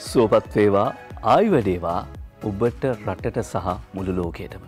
සුවපත් වේවා ආයු වැඩේවා ඔබට රටට සහ මුළු ලෝකයටම.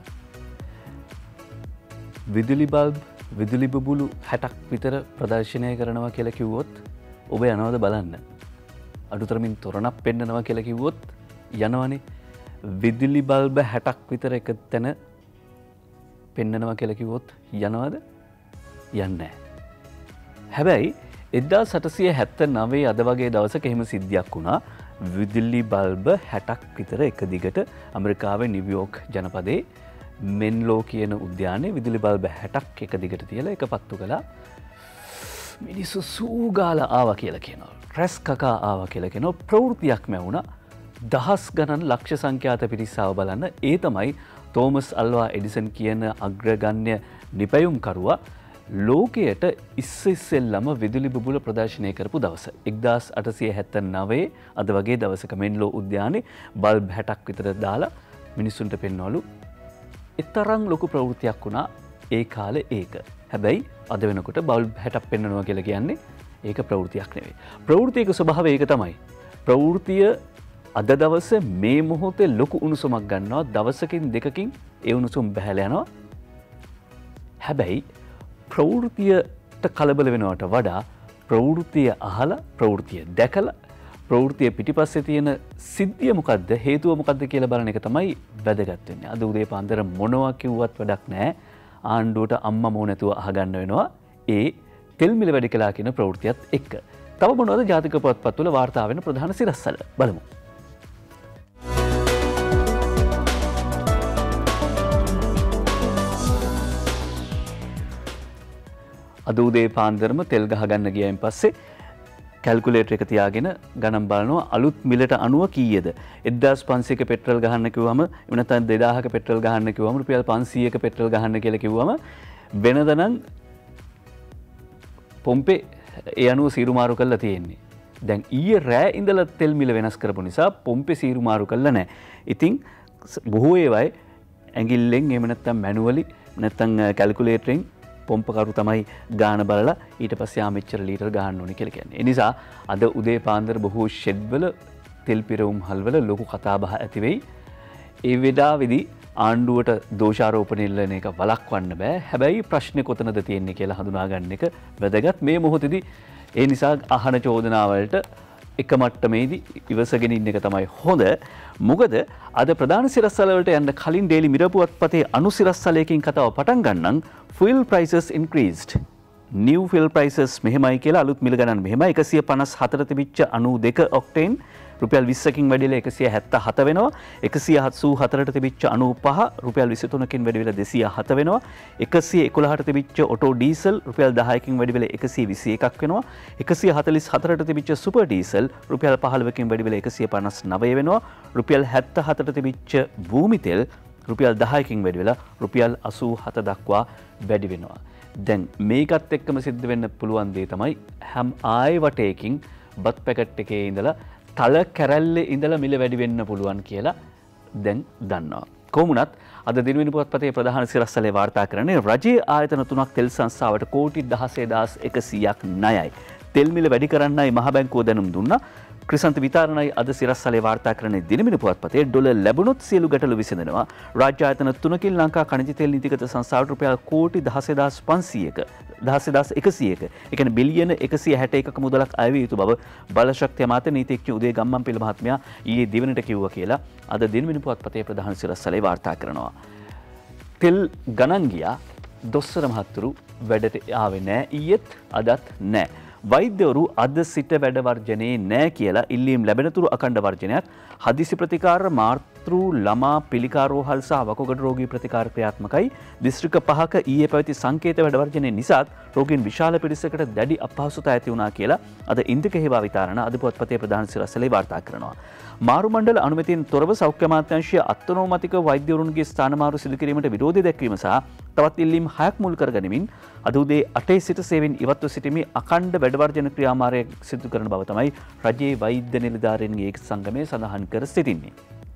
විදුලි බල්බ් විදුලි බුබුලු 60ක් විතර ප්‍රදර්ශනය කරනවා කියලා කිව්වොත් ඔබ යනවද බලන්න? අඩුතරමින් තොරණක් පෙන්නනවා කියලා කිව්වොත් යනවනේ. විදුලි බල්බ 60ක් විතර එක තැන පෙන්නනවා කියලා කිව්වොත් යනවද? යන්නේ නැහැ. හැබැයි 1879 අද වගේ දවසක එහෙම සිද්ධියක් වුණා. විදුලි බල්බ 60ක් විතර එක දිගට ඇමරිකාවේ නිව්යෝක් ජනපදයේ මෙන්ලෝ කියන උද්‍යානයේ විදුලි බල්බ 60ක් එක දිගට තියලා එක පත්තු කළා. මිනිස්සු සූගාලා ආවා කියලා කියනවා. රැස් කකා ආවා කියලා කියනවා. ප්‍රවෘත්තියක්ම වුණා. දහස් ගණන් ලක්ෂ සංඛ්‍යාත පිරිසාව බලන්න. ඒ තමයි තෝමස් අල්වා එඩිසන් කියන අග්‍රගණ්‍ය නිපැයුම්කරුවා ලෝකයට ඉස්සෙල්ලම විදුලි බුබුල ප්‍රදර්ශනය කරපු දවස. 1879 අද වගේ දවසක මෙන්ලෝ උද්‍යානයේ බල්බ් 60ක් විතර දාලා මිනිස්සුන්ට පෙන්වලු. එතරම් ලොකු ප්‍රවෘත්තියක් වුණා ඒ කාලේ ඒක. හැබැයි අද වෙනකොට බල්බ් 60ක් පෙන්වනවා කියලා කියන්නේ ඒක ප්‍රවෘත්තියක් නෙවෙයි. ප්‍රවෘත්තියක ස්වභාවය ඒක තමයි. ප්‍රවෘත්තිය අද දවසේ මේ මොහොතේ ලොකු උණුසුමක් ගන්නවා. දවසකින් දෙකකින් ඒ උණුසුම් බහැලා යනවා. හැබැයි ප්‍රවෘත්තියට කලබල වෙනවට වඩා ප්‍රවෘත්තිය අහලා ප්‍රවෘත්තිය දැකලා ප්‍රවෘත්තිය පිටිපස්සේ තියෙන සිද්ධිය මොකද්ද හේතුව මොකද්ද කියලා බලන එක තමයි වැදගත් වෙන්නේ. අද උදේ පාන්දර මොනවා කිව්වත් වැඩක් නැහැ. ආණ්ඩුවට අම්මා මෝ නැතුව අහගන්න වෙනවා. ඒ තෙල් මිල වැඩි කළා කියන ප්‍රවෘත්තියත් එක්ක. තව මොනවද ජාතික පුවත්පත්වල වාර්තා වෙන ප්‍රධාන සිරස්වල බලමු. අද උදේ පාන්දරම තෙල් ගහගන්න ගියයින් පස්සේ කැල්කියුලේටර් එක තියාගෙන ගණන් බලනවා අලුත් මිලට අනුව කීයද 1500ක පෙට්‍රල් ගහන්න කිව්වම එහෙම නැත්නම් 2000ක පෙට්‍රල් ගහන්න කිව්වම රුපියල් 500ක පෙට්‍රල් ගහන්න කියලා කිව්වම වෙනද නම් පොම්පේ ඒ අනුව සීරු මාරු කරලා තියෙන්නේ. දැන් ඊයේ රෑ ඉඳලා තෙල් මිල වෙනස් කරපු නිසා පොම්පේ සීරු මාරු කරලා නැහැ. ඉතින් බොහෝ ඒවායි ඇඟිල්ලෙන් එහෙම නැත්නම් මැනුවලි නැත්නම් කැල්කියුලේටරෙන් පොම්පකරු තමයි ගාන බලලා ඊට පස්සේ ආ මෙච්චර ලීටර් ගහන්න ඕනේ කියලා කියන්නේ. ඒ නිසා අද උදේ පාන්දර බොහෝ ෂෙඩ් වල තෙල් පිරවුම් හල්වල ලොකු කතා බහ ඇති වෙයි. ඒ වෙලාවේදී ආණ්ඩුවට දෝෂාරෝපණය එල්ලන එක වළක්වන්න බෑ. හැබැයි ප්‍රශ්නේ කොතනද තියෙන්නේ කියලා හඳුනා ගන්න එක වැදගත්. මේ මොහොතේදී ඒ නිසා අහන චෝදනාවලට එක මට්ටමේදී ඉවසගෙන ඉන්න එක තමයි හොඳ. මොකද අද ප්‍රධාන සිරස්වල වලට යන්න කලින් ඩේලි මිරර් පුවත්පතේ අනුසිරස්වලයකින් කතාව පටන් ගන්නම්. fuel prices increased. new fuel prices මෙහෙමයි කියලා අලුත් මිල ගණන් මෙහෙමයි 154 තිබිච්ච 92 ඔක්ටේන් රුපියල් 20කින් වැඩිලා 177 වෙනවා. 184ට තිබිච්ච 95 රුපියල් 23කින් වැඩි වෙලා 207 වෙනවා. 111ට තිබිච්ච ඔටෝ ඩීසල් රුපියල් 10කින් වැඩි වෙලා 121ක් වෙනවා. 144ට තිබිච්ච සුපර් ඩීසල් රුපියල් 15කින් වැඩි වෙලා 159 වෙනවා. රුපියල් 77ට තිබිච්ච භූමි තෙල් රුපියල් 10කින් වැඩි වෙලා රුපියල් 87 දක්වා වැඩි වෙනවා. දැන් මේකත් එක්කම සිද්ධ වෙන්න පුළුවන් දේ තමයි හැම ආයෙ වටේකින් බත් පැකට් එකේ ඉඳලා තල කැරැල්ලේ ඉඳලා මිල වැඩි වෙන්න පුළුවන් කියලා දැන් දන්නවා. කොහොම වුණත් අද දිනවෙන පුවත්පතේ ප්‍රධාන සිරස්වලේ වාර්තා කරන්නේ රජයේ ආයතන තුනක් තෙල් සංස්ථාවට කෝටි 16100ක් ණයයි. තෙල් මිල වැඩි කරන්නයි මහ බැංකුව දැනුම් දුන්නා. ක්‍රිසන්ත විතාරණයි අද සිරස්වලේ වාර්තා කරන්නේ දිනමින පුවත්පතේ ඩොලර් ලැබුණොත් සියලු ගැටලු විසඳනවා. රාජ්‍ය ආයතන තුනකින් ලංකා ඛනිජ තෙල් නීතිගත සංස්ථාවට රුපියල් කෝටි 16500ක 16100ක ඒ කියන්නේ බිලියන 161ක මුදලක් අය විය යුතු බව බලශක්ති අමාත්‍ය නීතිඥ උදේ ගම්මන්පිල මහත්මයා ඊයේ දිනට කිව්වා කියලා අද දිනමින පුවත්පතේ ප්‍රධාන සිරස්වලේ වාර්තා කරනවා. තෙල් ගණන් ගියා දොස්තර මහත්තුරු වැඩට ආවේ නැහැ ඊයේත් අදත් නැහැ. වෛද්‍යවරු අද සිට වැඩ වර්ජනයේ නැහැ කියලා ඉල්ලීම් ලැබෙනතුරු අඛණ්ඩ වර්ජනයක් හදිසි ප්‍රතිකාර මාතෘ ළමා පිළිකාරෝහල් සහ වකුගඩු රෝගී ප්‍රතිකාර ක්‍රියාත්මකයි. දිස්ත්‍රික්ක 5ක ඊයේ පැවති සංකේත වැඩ වර්ජනයේ නිසාත් රෝගීන් විශාල පිරිසකට දැඩි අපහසුතා ඇති වුණා කියලා අද ඉන්දික හේවා විතාරණ අද පුවත්පතේ ප්‍රධාන සිරස්වලේ වාර්තා කරනවා. මාරු මණ්ඩල අනුමැතියෙන් තොරව සෞඛ්‍ය අමාත්‍යාංශය අත්නෝමතික වෛද්‍යවරුන්ගේ ස්ථාන මාරු සිදු කිරීමට විරෝධය දැක්වීම සහ තවත් ඉල්ලීම් 6ක් මුල් කරගනිමින් අද උදේ 8 සිට සේවයෙන් ඉවත්ව සිටීමේ අඛණ්ඩ වැඩවර්ජන ක්‍රියාමාර්ගය සිදු කරන බව තමයි රජයේ වෛද්‍ය නිලධාරීන්ගේ එක් සංගමය සඳහන් කර සිටින්නේ.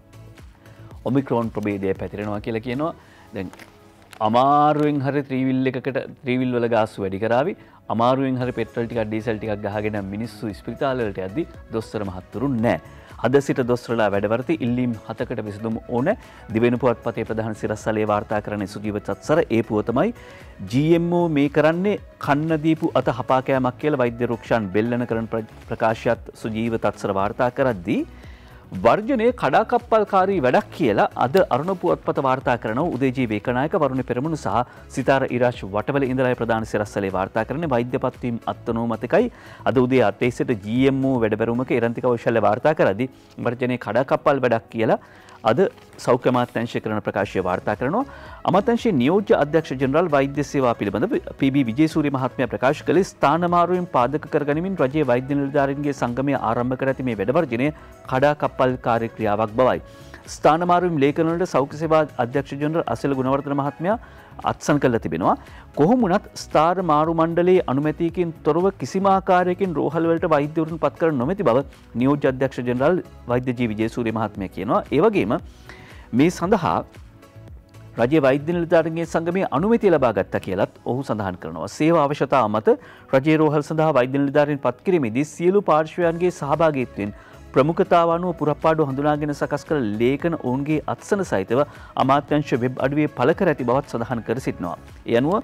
ඔමික්‍රෝන් ප්‍රභේදය පැතිරෙනවා කියලා කියනවා. දැන් අමාරුවෙන් හරි ත්‍රිවිල් වල ගාස්තු වැඩි කරાવી අමාරුවෙන් හරි පෙට්‍රල් ටිකක් ඩීසල් ටිකක් ගහගෙන මිනිස්සු ස්පිරිතාල වලට යද්දි දොස්තර මහත්තුරු නැහැ. අද සිට දොස්තරලා වැඩවර්ති ඉල්ලීම් 7කට විසඳුම් ඕන. දිවෙන පුවත්පතේ ප්‍රධාන සිරස්තලයේ වාර්තා කරන්නේ සුජීව චත්සර. ඒ පුවතමයි GMO මේ කරන්නේ කන්න දීපු අත හපා කෑමක් කියලා වෛද්‍ය රුක්ෂාන් බෙල්ලන කරන ප්‍රකාශයත් සුජීව තත්සර වාර්තා කරද්දී වර්ජනයේ කඩාකප්පල්කාරී වැඩක් කියලා අද අරුණ පුවත්පත වාර්තා කරනවා. උදේජී වේකනායක වරුණ පෙරමුණු සහ සිතාර ඉරාෂ් වටවල ඉඳලා ප්‍රධාන සිරස්තලේ වාර්තා කරන්නේ වෛද්‍ය පත්වීම් අත්නෝමතිකයි. අද උදේ 8:00ට GMO වැඩබැරුමක ඉරන්තික කෞශල්‍ය වාර්තා කරද්දී වර්ජනයේ කඩාකප්පල් වැඩක් කියලා අද සෞඛ්‍ය අමාත්‍යාංශය කරන ප්‍රකාශය වාර්තා කරනවා. අමාත්‍යාංශයේ නියෝජ්‍ය අධ්‍යක්ෂ ජෙනරාල් වෛද්‍ය සේවා පිළිබඳ PB විජේසූරිය මහත්මයා ප්‍රකාශ කළේ ස්ථානමාරුවෙන් පාදක කරගනිමින් රජයේ වෛද්‍ය නිලධාරීන්ගේ සංගමය ආරම්භ කර ඇති මේ වැඩවර්ජනය කඩාකප්පල්කාරී ක්‍රියාවක් බවයි. ස්ථානමාරුවෙන් ලේඛන වලට සෞඛ්‍ය සේවා අධ්‍යක්ෂ ජෙනරාල් අසල ගුණවර්ධන මහත්මයා අත්සන් කළා තිබෙනවා. කොහොම වුණත් ස්ථාර මාරු මණ්ඩලයේ අනුමැතියකින් තොරව කිසිම ආකාරයකින් රෝහල් වලට වෛද්‍යවරුන් පත් කර නොමැති බව නියෝජ්‍ය අධ්‍යක්ෂ ජෙනරාල් වෛද්‍ය ජී විජේසූරිය මහත්මයා කියනවා. ඒ වගේම මේ සඳහා රජයේ වෛද්‍ය නිලධාරීන්ගේ සංගමයේ අනුමැතිය ලබා ගත්තා කියලත් ඔහු සඳහන් කරනවා. සේවා අවශ්‍යතාව මත රජයේ රෝහල් සඳහා වෛද්‍ය නිලධාරීන් පත් කිරීමේදී සියලු පාර්ශ්වයන්ගේ සහභාගීත්වයෙන් ප්‍රමුඛතාව අනුව පුරප්පාඩු හඳුනාගෙන සකස් කළ ලේඛන ඔවුන්ගේ අත්සන සහිතව අමාත්‍යාංශ වෙබ් අඩවියේ පළ කර ඇති බවත් සඳහන් කර සිටිනවා. ඒ අනුව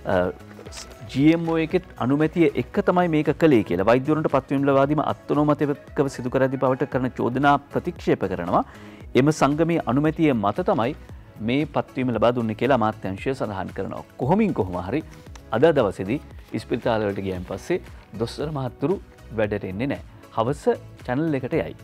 GMO එකෙත් අනුමැතිය එක්ක තමයි මේක කළේ කියලා වෛද්‍යවරුන්ට පත්වීම් ලබා දීම අත්නෝමතිකව සිදු කර ඇති බවට කරන චෝදනා ප්‍රතික්ෂේප කරනවා. එම සංගමයේ අනුමැතිය මත තමයි මේ පත්වීම ලබා දුන්නේ කියලා අමාත්‍යාංශය සඳහන් කරනවා. කොහොමින් කොහොම හරි අද දවසේදී ඉස්පිරිතාල වලට ගියන් පස්සේ දොස්තර මහත්තුරු වැඩට එන්නේ නැහැ. හවස චැනල් එකට යයි.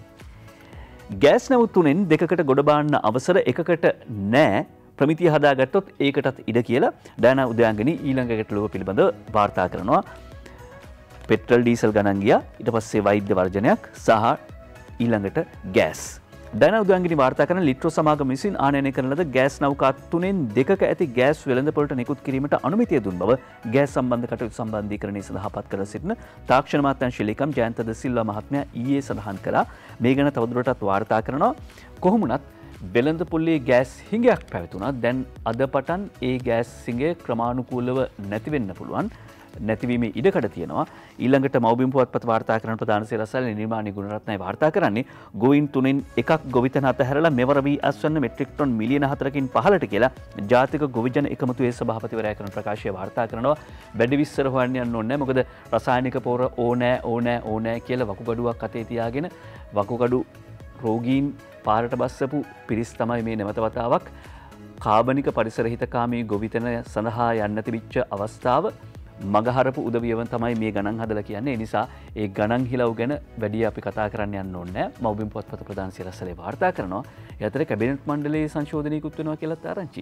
ගෑස් නැවතුනෙන් දෙකකට ගොඩ බාන්න අවසර එකකට නෑ. ප්‍රමිතිය හදාගත්තොත් ඒකටත් ඉඩ කියලා ඩයනා උදයාංගනී ඊළඟ ගැටලුව පිළිබඳව වාර්තා කරනවා. පෙට්‍රල් ඩීසල් ගණන් ගියා. ඊට පස්සේ වෛද්‍ය වර්ජනයක් සහ ඊළඟට ගෑස්. ඩයනා උදයාංගනී වාර්තා කරන ලිට්‍රෝ සමාගම විසින් ආනයනය කරන ලද ගෑස් නෞකා 3න් 2ක ඇති ගෑස් වෙළඳපොළට නිකුත් කිරීමට අනුමැතිය දුන් බව ගෑස් සම්බන්ධ කටයුතු සම්බන්ධීකරණය සඳහා පත් කර සිටින තාක්ෂණ අමාත්‍යාංශ ලේකම් ජයන්ත ද සිල්වා මහත්මයා ඊයේ සඳහන් කළා. මේ ගැන තවදුරටත් වාර්තා කරනවා. කොහොම වුණත් වෙළඳපොලේ ගෑස් හිඟයක් පැවතුණා. දැන් අද පටන් ඒ ගෑස් හිඟය ක්‍රමානුකූලව නැති වෙන්න පුළුවන්. නැතිවීමේ ඉඩකඩ තියෙනවා. ඊළඟට මව්බිම් පුවත්පත් වාර්තා කරන ප්‍රධාන සිරස්තල නිර්මාණී ගුණරත්නයි වාර්තා කරන්නේ ගෝයින් 3න් එකක් ගොවිතැන අතහැරලා මෙවර වී අස්වන්න මෙට්‍රික් ටොන් මිලියන 4කින් පහළට කියලා ජාතික ගොවිජන එකමුතුවේ සභාපතිවරයා කරන ප්‍රකාශය වාර්තා කරනවා. වැඩි විස්තර හොයන්න යන්න ඕනේ නැහැ. මොකද රසායනික පොර ඕනෑ කියලා වකුගඩුවක් අතේ තියාගෙන වකුගඩු රෝගීන් පාරට බස්සපු පිරිස් තමයි මේ නැවත වතාවක් කාබනික පරිසර හිතකාමී ගොවිතැන සඳහා යන්න තිබිච්ච අවස්ථාව මගහරපු උදවියවන් තමයි මේ ගණන් හදලා කියන්නේ. ඒ නිසා ඒ ගණන් හිලව් ගැන වැඩි අපි කතා කරන්න යන්න ඕනේ නැහැ. මව්බිම් පුවත්පත ප්‍රධාන සිරස්තලේ වාර්තා කරනවා. ඒ අතර කැබිනට් මණ්ඩලයේ සංශෝධනයකුත් වෙනවා කියලාත් ආරංචි.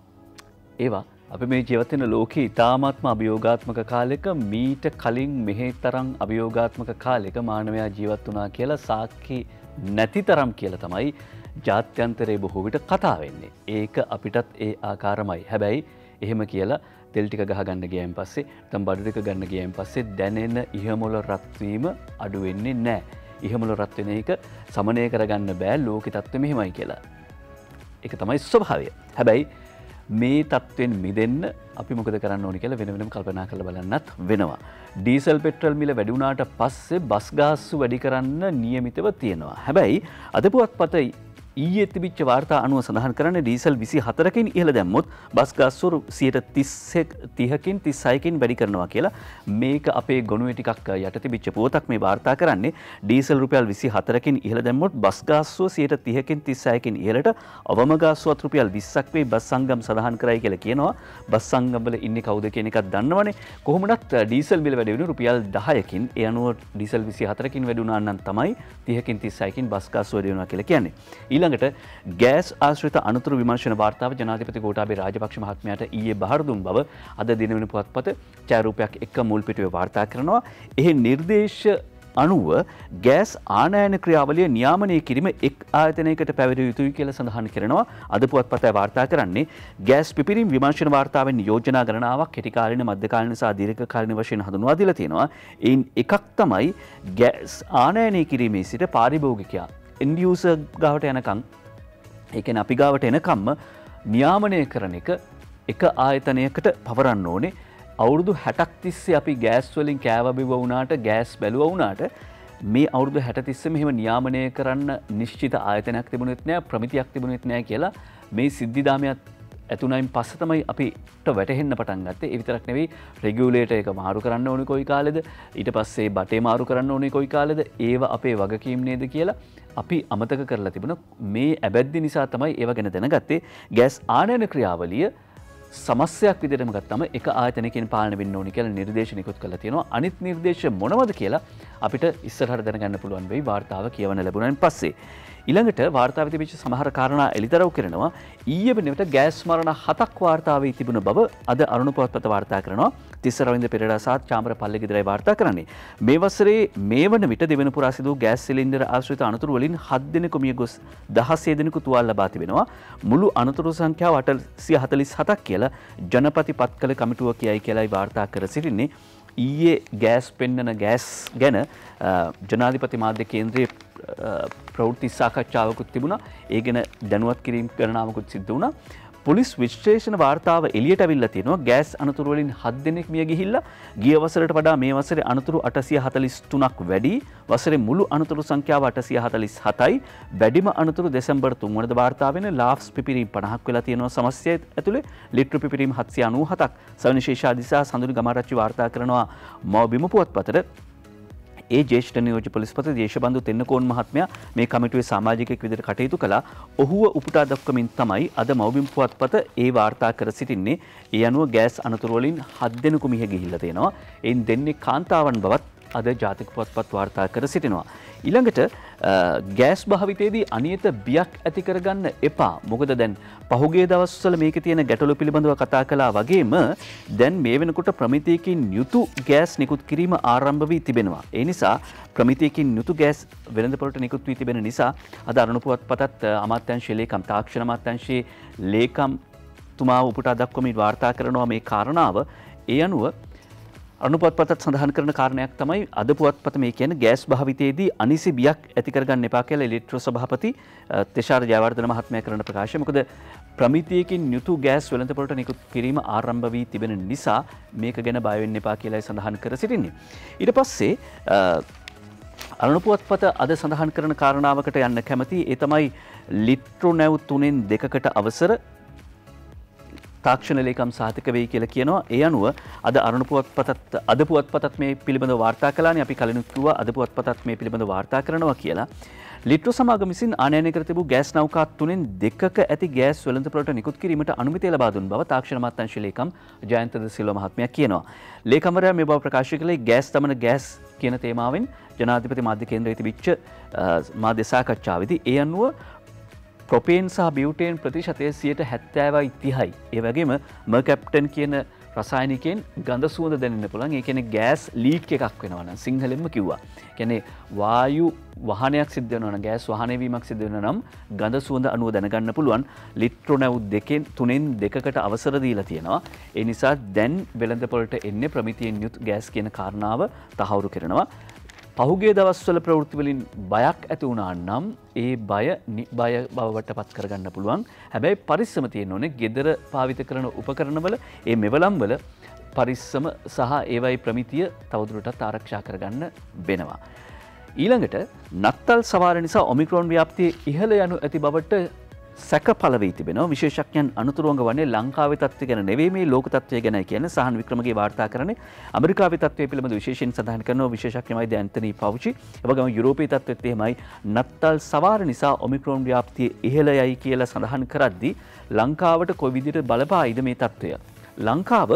ඒවා අපි මේ ජීවත් වෙන ලෝකේ ඉතාමත්ම අභියෝගාත්මක කාලෙක මීට කලින් මෙහි තරම් අභියෝගාත්මක කාලෙක මානවයා ජීවත් වුණා කියලා සාක්ෂි නැති තරම් කියලා තමයි ජාත්‍යන්තරයේ බොහෝ විට කතා වෙන්නේ. ඒක අපිටත් ඒ ආකාරමයි. හැබැයි එහෙම කියලා තෙල් ටික ගහගන්න ගියන් පස්සේ නැත්නම් බඩු ටික ගන්න ගියන් පස්සේ දැනෙන ඉහමුල රත් වීම අඩු වෙන්නේ නැහැ. ඉහමුල රත් වෙන එක සමනය කරගන්න බෑ ලෝකේ තත්ත්වෙ මෙහෙමයි කියලා. ඒක තමයි ස්වභාවය. හැබැයි මේ තත්ත්වෙන් මිදෙන්න අපි මොකද කරන්න ඕනි කියලා වෙන වෙනම කල්පනා කරලා බලන්නත් වෙනවා. ඩීසල් පෙට්‍රල් මිල වැඩි වුණාට පස්සේ බස් ගාස්තු වැඩි කරන්න නියමිතව තියෙනවා. හැබැයි අද පුවත්පත ඊයේ තිබිච්ච වාර්තා අනුව සඳහන් කරන්නේ ඩීසල් 24කින් ඉහළ දැම්මොත් බස් ගාස්තු 30කින් 36කින් වැඩි කරනවා කියලා. මේක අපේ ගොනුවේ ටිකක් යට තිබිච්ච පුවතක් මේ වාර්තා කරන්නේ. ඩීසල් රුපියල් 24කින් ඉහළ දැම්මොත් බස් ගාස්තුව 30කින් 36කින් ඉහළට අවම ගාස්තුවත් රුපියල් 20ක් වේ බස් සංගම් සඳහන් කරයි කියලා කියනවා. බස් සංගම් වල ඉන්නේ කවුද කියන එකක් දන්නවනේ. කොහොමදත් ඩීසල් මිල වැඩි වෙන්නේ රුපියල් 10කින්. ඒ අනුව ඩීසල් 24කින් වැඩි වුණා නම් තමයි 30කින් 36කින් බස් ගාස්තුව වැඩි වෙනවා කියලා කියන්නේ. ඊළඟට ගෑස් ආශ්‍රිත අනතුරු විමර්ශන වාර්තාව ජනාධිපති ගෝඨාභය රාජපක්ෂ මහත්මයාට ඊයේ බහර දුන් බව අද දිනවෙන පුවත්පත ඡායාරූපයක් එක්ක මුල් පිටුවේ වාර්තා කරනවා. එහි නිර්දේශ අනුව ගෑස් ආනයන ක්‍රියාවලිය නියාමනය කිරීම එක් ආයතනයකට පැවරිය යුතුයි කියලා සඳහන් කරනවා. අද පුවත්පතේ වාර්තා කරන්නේ ගෑස් පිපිරීම් විමර්ශන වාර්තාවෙන් යෝජනා ගණනාවක් කෙටි කාලින මධ්‍ය කාලින සහ දීර්ඝ කාලින වශයෙන් හඳුන්වා දීලා තියෙනවා. එයින් එකක් තමයි ගෑස් ආනයනය කිරීමේ සිට පාරිභෝගිකයා end user ගාවට යනකම් ඒ කියන්නේ අපි ගාවට එනකම්ම නියාමනය කරන එක ආයතනයකට පවරන්න ඕනේ. අවුරුදු 60ක් තිස්සේ අපි ගෑස් වලින් කෑව බිව වුණාට ගෑස් බැලුවා වුණාට මේ අවුරුදු 60 තිස්සෙම එහෙම නියාමනය කරන්න නිශ්චිත ආයතනයක් තිබුණෙත් නෑ, ප්‍රමිතියක් තිබුණෙත් නෑ කියලා මේ සිද්ධිදාමයක් ඇතුණයින් පස්සේ තමයි අපිට වැටහෙන්න පටන් ගත්තේ. ඒ විතරක් නෙවෙයි රෙගියුලේටර් එක මාරු කරන්න ඕනේ කොයි කාලෙද, ඊට පස්සේ බටේ මාරු කරන්න ඕනේ කොයි කාලෙද, ඒව අපේ වගකීම් නේද කියලා අපි අමතක කරලා තිබුණා. මේ ඇබැද්දි නිසා තමයි ඒව ගැන දැනගත්තේ. ගෑස් ආනයන ක්‍රියාවලිය සමස්තයක් විදිහටම ගත්තම එක ආයතනයකින් පාලනය වෙන්න ඕනි කියලා නිර්දේශ නිකුත් කරලා තියෙනවා. අනිත් නිර්දේශ මොනවද කියලා අපිට ඉස්සරහට දැනගන්න පුළුවන් වෙයි වාර්තාව කියවන ලැබුණාන් පස්සේ. ඊළඟට වාර්තාවේ තිබිච්ච සමහර කාරණා එලිතරව් කරනවා. ඊයේ වෙනකොට ගෑස් මරණ 7ක් වාර්තා වී තිබුණ බව අද අරුණ පුවත්පත වාර්තා කරනවා. තිස්ස රවින්ද්‍ර පෙරේරා සහ චාමර පල්ලේගෙදරයි වාර්තා කරන්නේ. මේ වසරේ මේ වන විට දෙවන පුරා සිදු වූ ගෑස් සිලින්ඩර් ආශ්‍රිත අනතුරු වලින් 7 දෙනෙකු මිය ගොස් 16 දෙනෙකු තුවාල ලබා තිබෙනවා. මුළු අනතුරු සංඛ්‍යාව 847ක් කියලා ජනපති පත්කල කමිටුව කියයි කියලායි වාර්තා කර සිටින්නේ. ඊයේ ගෑස් පෙන්නන ගෑස් ගැන ජනාධිපති මාධ්‍ය කේන්ද්‍රයේ ප්‍රවෘත්ති සාකච්ඡාවකුත් තිබුණා. ඒ ගැන දැනුවත් කිරීම ගණනාවකුත් සිද්ධ වුණා. පොලිස් විශ්ලේෂණ වාර්තාව එළියට අවිල්ලා තියෙනවා. ගෑස් අනතුරු වලින් 7 දෙනෙක් මිය ගිහිල්ලා ගිය වසරට වඩා මේ වසරේ අනතුරු 843ක් වැඩි. වසරේ මුළු අනතුරු සංඛ්‍යාව 847යි. වැඩිම අනතුරු දෙසැම්බර් 3 වෙනිදා වාර්තා වෙන ලාෆ්ස් පිපිරීම් 50ක් වෙලා තියෙනවා සමස්තය ඇතුලේ. ලිට්‍ර පිපිරීම් 797ක්. සවිශේෂාධිශ සඳුනි ගමාරච්චි වාර්තා කරනවා මවබිම පුවත්පතට. ඒ ජේෂ්ඨ නියෝජ්‍ය පොලිස්පති දේශබන්දු තෙන්නකෝන් මහත්මයා මේ කමිටුවේ සමාජිකයෙක් විදිහට කටයුතු කළා. ඔහුව උපුටා දක්වමින් තමයි අද මවබිම් පුවත්පත ඒ වාර්තා කර සිටින්නේ. ඒ අනුව ගෑස් අනතුරු වලින් 7 දෙනෙකු මිය ගිහිල්ලා තියෙනවා. එයින් දෙන්නේ කාන්තාවන් බවත් අද ජාතික පුවත්පත් වාර්තා කර සිටිනවා. ඊළඟට ගෑස් භාවිතයේදී අනියත බියක් ඇති කරගන්න එපා. මොකද දැන් පහුගිය දවස්වල මේකේ තියෙන ගැටලු පිළිබඳව කතා කළා වගේම දැන් මේ වෙනකොට ප්‍රමිතියකින් යුතු ගෑස් නිකුත් කිරීම ආරම්භ වී තිබෙනවා. ඒ නිසා ප්‍රමිතියකින් යුතු ගෑස් වෙළඳපොළට නිකුත් වී තිබෙන නිසා අද අරුණ පුවත්පතත් අමාත්‍යාංශයේ ලේකම් තාක්ෂණ අමාත්‍යාංශයේ ලේකම් තුමා උපුටා දක්වමින් වාර්තා කරනවා මේ කාරණාව. ඒ අනුව අරුණ පුවත්පතත් සඳහන් කරන කාරණයක් තමයි අද පුවත්පත මේ කියන්නේ ගෑස් භාවිතයේදී අනිසි බියක් ඇති කරගන්න එපා කියලා ඉලෙක්ට්‍රෝ සභාපති තෙෂාර ජයවර්ධන මහත්මයා කරන ප්‍රකාශය. මොකද ප්‍රමිතියකින් යුතු ගෑස් වෙළඳපොළට නිකුත් කිරීම ආරම්භ වී තිබෙන නිසා මේක ගැන බය වෙන්න එපා කියලායි සඳහන් කර සිටින්නේ. ඊට පස්සේ අරුණ පුවත්පත අද සඳහන් කරන කාරණාවකට යන්න කැමති. ඒ තමයි ලිට්‍රෝ නැව් 3න් 2කට අවසර තාක්ෂණ ලේකම් සාතික වෙයි කියලා කියනවා. ඒ අනුව අද අරුණ පුවත්පතත් මේ පිළිබඳව වාර්තා කළානේ. අපි කලිනුත් කිව්වා අද පුවත්පතත් මේ පිළිබඳව වාර්තා කරනවා කියලා. ලිට්‍රෝ සමාගම විසින් ආනයනය කර තිබූ ගෑස් නෞකා 3න් 2ක ඇති ගෑස් වෙළඳපොළට නිකුත් කිරීමට අනුමැතිය ලබා දුන් බව තාක්ෂණ අමාත්‍යාංශ ලේකම් ජයන්ත ද සිල්වා මහත්මයා කියනවා. ලේකම්වරයා මේ බව ප්‍රකාශ කළේ ගෑස් දමන ගෑස් කියන තේමාවෙන් ජනාධිපති මාධ්‍ය කේන්ද්‍රයේ තිබිච්ච මාධ්‍ය සාකච්ඡාවේදී. ඒ අනුව ප්‍රොපේන් සහ බියුටේන් ප්‍රතිශතය 70යි 30යි. ඒ වගේම මර්කැප්ටන් කියන රසායනිකයෙන් ගඳ සුවඳ දැනෙන්න පුළුවන්. ඒ කියන්නේ ගෑස් ලීක් එකක් වෙනවා නම් සිංහලෙන්ම කිව්වා. කියන්නේ වායු වහනයක් සිද්ධ වෙනවා නම් ගෑස් වහනය වීමක් සිද්ධ වෙනවා නම් ගඳ සුවඳ අණුව දැනගන්න පුළුවන්. ලිට්‍රෝ නැව් 3න් 2කට අවසර දීලා තියෙනවා. ඒ නිසා දැන් වෙළඳපොළට එන්නේ ප්‍රමිතියෙන් යුත් ගෑස් කියන කාරණාව තහවුරු කරනවා. පහුගිය දවස්වල ප්‍රවෘත්ති වලින් බයක් ඇති වුණා නම් ඒ බය නිබය බවට පත් කරගන්න පුළුවන්. හැබැයි පරිස්සම තියෙන්න ඕනේ. ගෙදර භාවිත කරන උපකරණවල ඒ මෙවලම් වල පරිස්සම සහ ඒවයි ප්‍රමිතිය තවදුරටත් ආරක්ෂා කරගන්න වෙනවා. ඊළඟට නත්තල් සවාර නිසා ඔමික්‍රෝන් ව්‍යාප්තිය ඉහළ යනු ඇති බවට සැක පළ වී තිබෙනවා. විශේෂඥයන් අනුතුරුවඟ වන්නේ ලංකාවේ තත්ත්වය ගැන නෙවෙයි මේ ලෝක තත්ත්වය ගැනයි කියන්නේ. සහන් වික්‍රමගේ වාර්තා කරන්නේ ඇමරිකාවේ තත්ත්වය පිළිබඳ විශේෂයෙන් සඳහන් කරනවා විශේෂඥ වෛද්‍ය ඇන්තනි පවුචි. ඒ වගේම යුරෝපීය තත්ත්වෙත් එහෙමයි. නත්තල් සවාර නිසා ඔමික්‍රෝන් ව්‍යාප්තිය ඉහළ යයි කියලා සඳහන් කරද්දී ලංකාවට කොයි විදිහට බලපායිද මේ තත්ත්වය? ලංකාව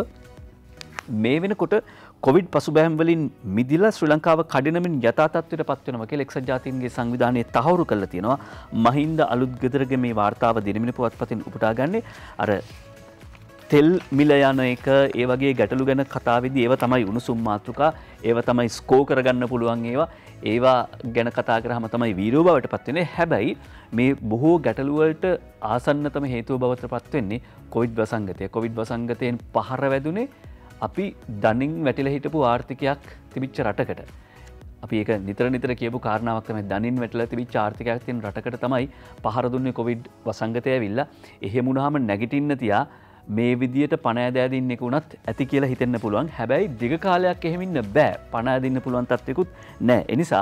මේ වෙනකොට කොවිඩ් පසුබෑම් වලින් මිදිලා ශ්‍රී ලංකාව කඩිනමින් යථා තත්ත්වයට පත් වෙනවා කියලා එක්සත් ජාතීන්ගේ සංවිධානයේ තහවුරු කරලා තියෙනවා. මහින්ද අලුත්ගෙදරගේ මේ වාර්තාව දිනමින පුවත්පතින් උපුටා ගන්නේ අර තෙල් මිල යන එක ඒ වගේ ගැටලු ගැන කතා වෙද්දී ඒව තමයි උණුසුම් මාතෘකා. ඒව තමයි ස්කෝ කරගන්න පුළුවන් ඒවා ගැන කතා කරාම තමයි වීරෝ බවට පත් වෙන්නේ. හැබැයි මේ බොහෝ ගැටලු වලට ආසන්නතම හේතුව බවට පත් වෙන්නේ කොවිඩ් වසංගතය. කොවිඩ් වසංගතයෙන් පහර වැදුනේ අපි දනින් වැටිලා හිටපු ආර්ථිකයක් තිබිච්ච රටකට. අපි ඒක නිතර කියපු කාරණාවක් තමයි දනින් වැටලා තිබිච්ච ආර්ථිකයක් තියෙන රටකට තමයි පහර දුන්නේ කොවිඩ් වසංගතය ඇවිල්ලා. එහෙම වුණාම නැගිටින්න තියා මේ විදියට පණ ඇදෑදින්න එක උනත් ඇති කියලා හිතෙන්න පුළුවන්. හැබැයි දිග කාලයක් එහෙම ඉන්න බෑ. පණ ඇදින්න පුළුවන් තත්ත්වෙකුත් නැහැ. ඒ නිසා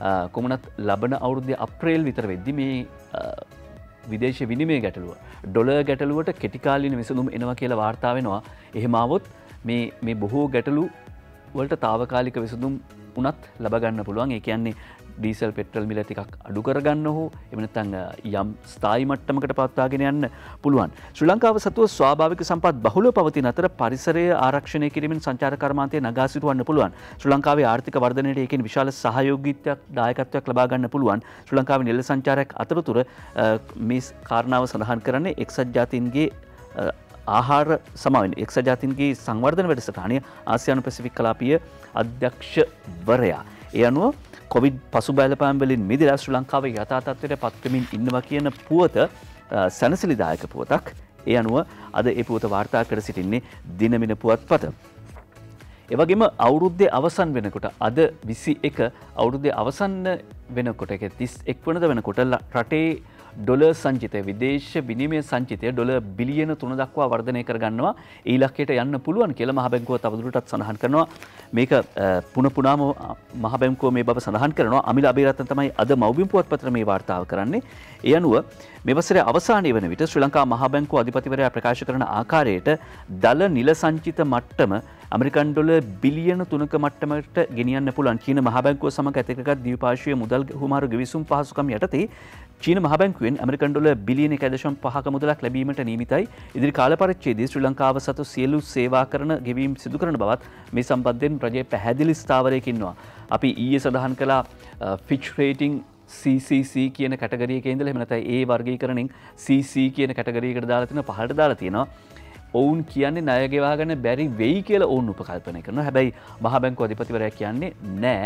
කොමුණත් ලබන අවුරුද්දේ අප්‍රේල් විතර වෙද්දි මේ විදේශ විනිමය ගැටලුව ඩොලර් ගැටලුවට කෙටිකාලීන විසඳුම් එනවා කියලා වාර්තා වෙනවා. එහෙම આવොත් මේ බොහෝ ගැටලු වලට తాවකාලික විසඳුම් උනත් ලබා ගන්න පුළුවන්. ඒ කියන්නේ ඩීසල් පෙට්‍රල් මිල ටිකක් අඩු කරගන්න හෝ එහෙම නැත්නම් යම් ස්ථායි මට්ටමකට පවත්වාගෙන යන්න පුළුවන්. ශ්‍රී ලංකාව සතුව ස්වාභාවික සම්පත් බහුලව පවතින අතර පරිසරය ආරක්ෂණය කිරීමෙන් සංචාර කර්මාන්තය නගා සිටවන්න පුළුවන්. ශ්‍රී ලංකාවේ ආර්ථික වර්ධනයට ඒකෙන් විශාල සහයෝගීත්වයක් දායකත්වයක් ලබා ගන්න පුළුවන්. ශ්‍රී ලංකාවේ නිල සංචාරයක් අතරතුර මේ කාරණාව සඳහන් කරන්නේ එක්සත් ජාතීන්ගේ ආහාර සමාවෙන් එක්සත් ජාතීන්ගේ සංවර්ධන වැඩසටහනේ ආසියානු පැසිෆික් කලාපීය අධ්‍යක්ෂවරයා. ඒ අනුව කොවිඩ් පසු බලපෑම් වලින් මිදලා ශ්‍රී ලංකාවේ යථා තත්ත්වයට පත්වෙමින් ඉන්නවා කියන පුවත සැනසිලිදායක පුවතක්. ඒ අනුව අද ඒ පුවත වාර්තා කර සිටින්නේ දිනමින පුවත්පත. ඒ වගේම අවුරුද්දේ අවසන් වෙනකොට අද 21 අවුරුද්දේ අවසන් වෙනකොට ඒක 31 වෙනිදා වෙනකොට රටේ ඩොලර් සංචිතය විදේශ විනිමය සංචිතය ඩොලර් බිලියන 3 දක්වා වර්ධනය කර ගන්නවා. ඒ ඉලක්කයට යන්න පුළුවන් කියලා මහ බැංකුව තවදුරටත් සඳහන් කරනවා. මේක පුන පුනාම මහ බැංකුව මේ බව සඳහන් කරනවා. අමිල අබේරත්න තමයි අද මව්බිම් පුවත්පතට මේ වාර්තාව කරන්නේ. ඒ අනුව මේ වසරේ අවසානයේ වන විට ශ්‍රී ලංකා මහ බැංකුව අධිපතිවරයා ප්‍රකාශ කරන ආකාරයට දල නිල සංචිත මට්ටම ඇමරිකන් ඩොලර් බිලියන 3ක මට්ටමකට ගෙනියන්න පුළුවන්. චීන මහ බැංකුව සමග ඇතකගත් ද්විපාර්ශ්වීය මුදල් හුවමාරු ගෙවිසුම් පහසුකම් යටතේ චීන මහ බැංකුවෙන් ඇමරිකන් ඩොලර් බිලියන 1.5ක මුදලක් ලැබීමට නියමිතයි. ඉදිරි කාල පරිච්ඡේදයේ ශ්‍රී ලංකාව සතු සියලු සේවා කරන ගෙවීම් සිදු කරන බවත් මේ සම්බන්ධයෙන් රජයේ පැහැදිලි ස්ථාවරයක ඉන්නවා. අපි ඊයේ සඳහන් කළා ෆිච් රේටිං CCC කියන කැටගරිය එකේ ඉඳලා එහෙම නැත්නම් ඒ වර්ගීකරණයෙන් CC කියන කැටගරියකට දාලා තියෙනවා පහළට දාලා තියෙනවා. ඔවුන් කියන්නේ ණය ගෙවා ගන්න බැරි වෙයි කියලා ඔවුන් උපකල්පනය කරනවා. හැබැයි මහ බැංකුව අධිපතිවරයා කියන්නේ නෑ.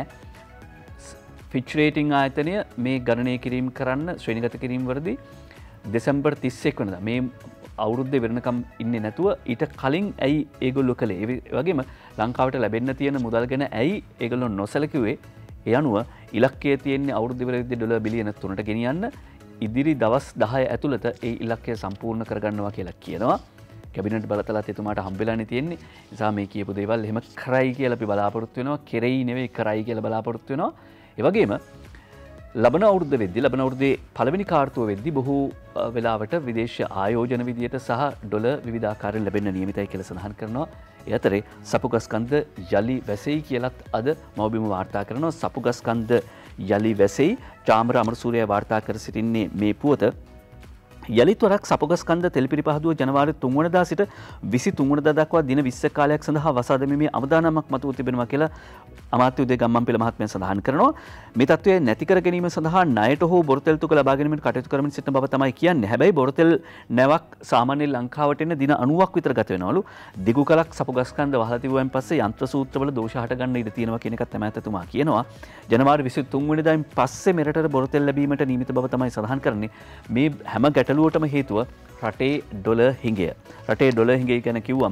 ෆිච් රේටිං ආයතනය මේ ගණනය කිරීම කරන්න ශ්‍රේණිගත කිරීම වලදී දෙසැම්බර් 31 වෙනිදා මේ අවුරුද්දේ වෙනකම් ඉන්නේ නැතුව ඊට කලින් ඇයි ඒගොල්ලෝ කළේ? ඒ වගේම ලංකාවට ලැබෙන්න තියෙන මුදල් ගැන ඇයි ඒගොල්ලෝ නොසැලකුවේ? ඒ අනුව ඉලක්කය තියෙන්නේ අවුරුදු ඉවරෙද්දී ඩොලර් බිලියන 3ට ගෙනියන්න. ඉදිරි දවස් 10 ඇතුළත ඒ ඉලක්කය සම්පූර්ණ කරගන්නවා කියලා කියනවා. කැබිනට් බලතලත් එතුමාට හම්බෙලානේ තියෙන්නේ. නිසා මේ කියපු දේවල් එහෙම කරයි කියලා අපි බලාපොරොත්තු වෙනවා. කෙරෙයි නෙවෙයි කරයි කියලා බලාපොරොත්තු වෙනවා. ඒ වගේම ලබන අවුරුද්දේ පළවෙනි කාර්තුව වෙද්දී බොහෝ වෙලාවට විදේශ ආයෝජන විදියට සහ ඩොලර් විවිධාකාරයෙන් ලැබෙන්න නියමිතයි කියලා සඳහන් කරනවා. ඒ අතරේ සපුගස්කන්ධ යලි වැසෙයි කියලත් අද මව්බිම වාර්තා කරනවා. සපුගස්කන්ධ යලි වැසෙයි චාමර අමරසූරිය වාර්තා කර සිටින්නේ මේ පුවත. යළිත් වරක් සපුගස්කන්ධ තෙල්පිරි පහදුව ජනවාරි 3 වෙනිදා සිට 23 වෙනිදා දක්වා දින 20 කාලයක් සඳහා වසා දැමීමේ අවදානමක් මතුව තිබෙනවා කියලා අමාත්‍ය උදේ ගම්මන්පිල මහත්මයා සඳහන් කරනවා. මේ තත්ත්වය නැති කර ගැනීම සඳහා ණයට හෝ බොරතෙල් තුක ලබා ගැනීමට කටයුතු කරමින් සිටින බව තමයි කියන්නේ. හැබැයි බොරතෙල් නැවක් සාමාන්‍යයෙන් ලංකාවට එන්න දින 90ක් විතර ගත වෙනවලු. දිගු කලක් සපුගස්කන්ධ වහලා තිබුවෙන් පස්සේ යන්ත්‍ර සූත්‍රවල දෝෂ හට ගන්න ඉඩ තියෙනවා කියන එකත් ඇමෑතතුමා කියනවා. ජනවාරි 23 වෙනිදායින් පස්සේ මෙරටට බොරතෙල් ලැබීමට නියමිත බව තමයි සඳහන් කරන්නේ. මේ හැම ගැටලුවටම හේතුව රටේ ඩොලර් හිඟය. රටේ ඩොලර් හිඟය ගැන කිව්වම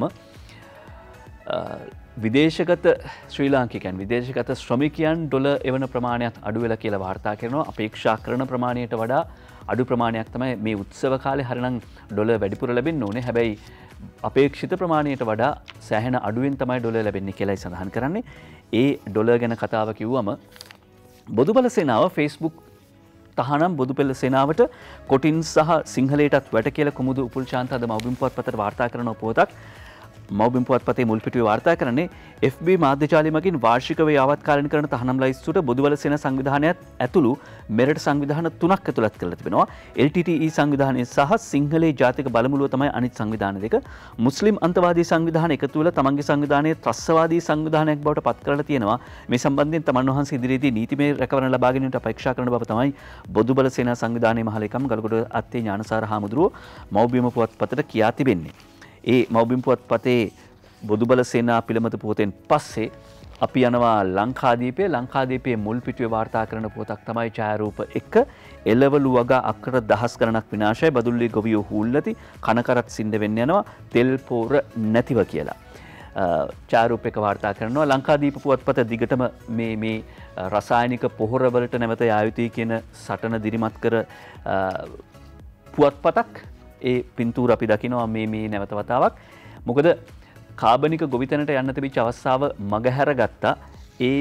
විදේශගත ශ්‍රී ලාංකිකයන් විදේශගත ශ්‍රමිකයන් ඩොලර් එවන ප්‍රමාණයක් අඩු වෙලා කියලා වාර්තා කරනවා. අපේක්ෂා කරන ප්‍රමාණයට වඩා අඩු ප්‍රමාණයක් තමයි මේ උත්සව කාලේ හරිනම් ඩොලර් වැඩිපුර ලැබෙන්න ඕනේ. හැබැයි අපේක්ෂිත ප්‍රමාණයට වඩා සෑහෙන අඩුවෙන් තමයි ඩොලර් ලැබෙන්නේ කියලායි සඳහන් කරන්නේ. ඒ ඩොලර් ගැන කතාව කිව්වම බොදුබල සේනාව Facebook තහනම් බොදුපෙළ සේනාවට කොටින් සහ සිංහලයටත් වැට කියලා කුමුදු උපුල්චාන්ත අද මව්බිම් පුවත්පතට වාර්තා කරන පුවතක්. මව්බිම් පුවත්පතේ මුල් පිටුවේ වාර්තා කරන්නේ FB මාධ්‍ය මගින් වාර්ෂිකව යාවත්කාලීන කරන තහනම් ලයිස්තුවට බොදුවල සේන සංවිධානයත් ඇතුළු මෙරට සංවිධාන 3ක් ඇතුළත් කරලා තිබෙනවා. LTTE සංවිධානය සහ සිංහලේ ජාතික බලමුළුව තමයි අනිත් සංවිධාන දෙක. මුස්ලිම් අන්තවාදී සංවිධාන එකතු වෙලා තමන්ගේ සංවිධානයේ ත්‍රස්තවාදී සංවිධානයක් බවට පත් කරලා තියෙනවා. මේ සම්බන්ධයෙන් තමන් වහන්සේ ඉදිරියේදී නීතිමය රැකවරණ ලබා ගැනීමට අපේක්ෂා කරන බව තමයි බොදුබල සේනා සංවිධානයේ මහලේකම් ගල්ගොඩ අත්තේ ඥානසාර හාමුදුරුවෝ මව්බිම පුවත්පතට කියා තිබෙන්නේ. ඒ මව්බිම් පුවත්පතේ බොදුබල සේනා පිළිමත පුවතෙන් පස්සේ අපි යනවා ලංකාදීපයේ මුල් පිටුවේ වාර්තා කරන පුවතක් තමයි ඡායාරූප 1. එළවලු වගා අක්කර දහස් ගණනක් විනාශයි. බදුල්ලේ ගොවියෝ හූල්ලති කනකරත් සින්න වෙන්න යනවා තෙල් පෝර නැතිව කියලා. ඡායාරූප 1 වාර්තා කරනවා. ලංකාදීප පුවත්පත දිගටම මේ රසායනික පොහොරවලට නැවත යා යුතුයි කියන සටන දිරිමත් කර පුවත්පතක්. ඒ පින්තූර අපි දකිනවා මේ නැවත වතාවක්. මොකද කාබනික ගොවිතැනට යන්න තිබිච්ච අවස්ථාව මගහැර ගත්තා. ඒ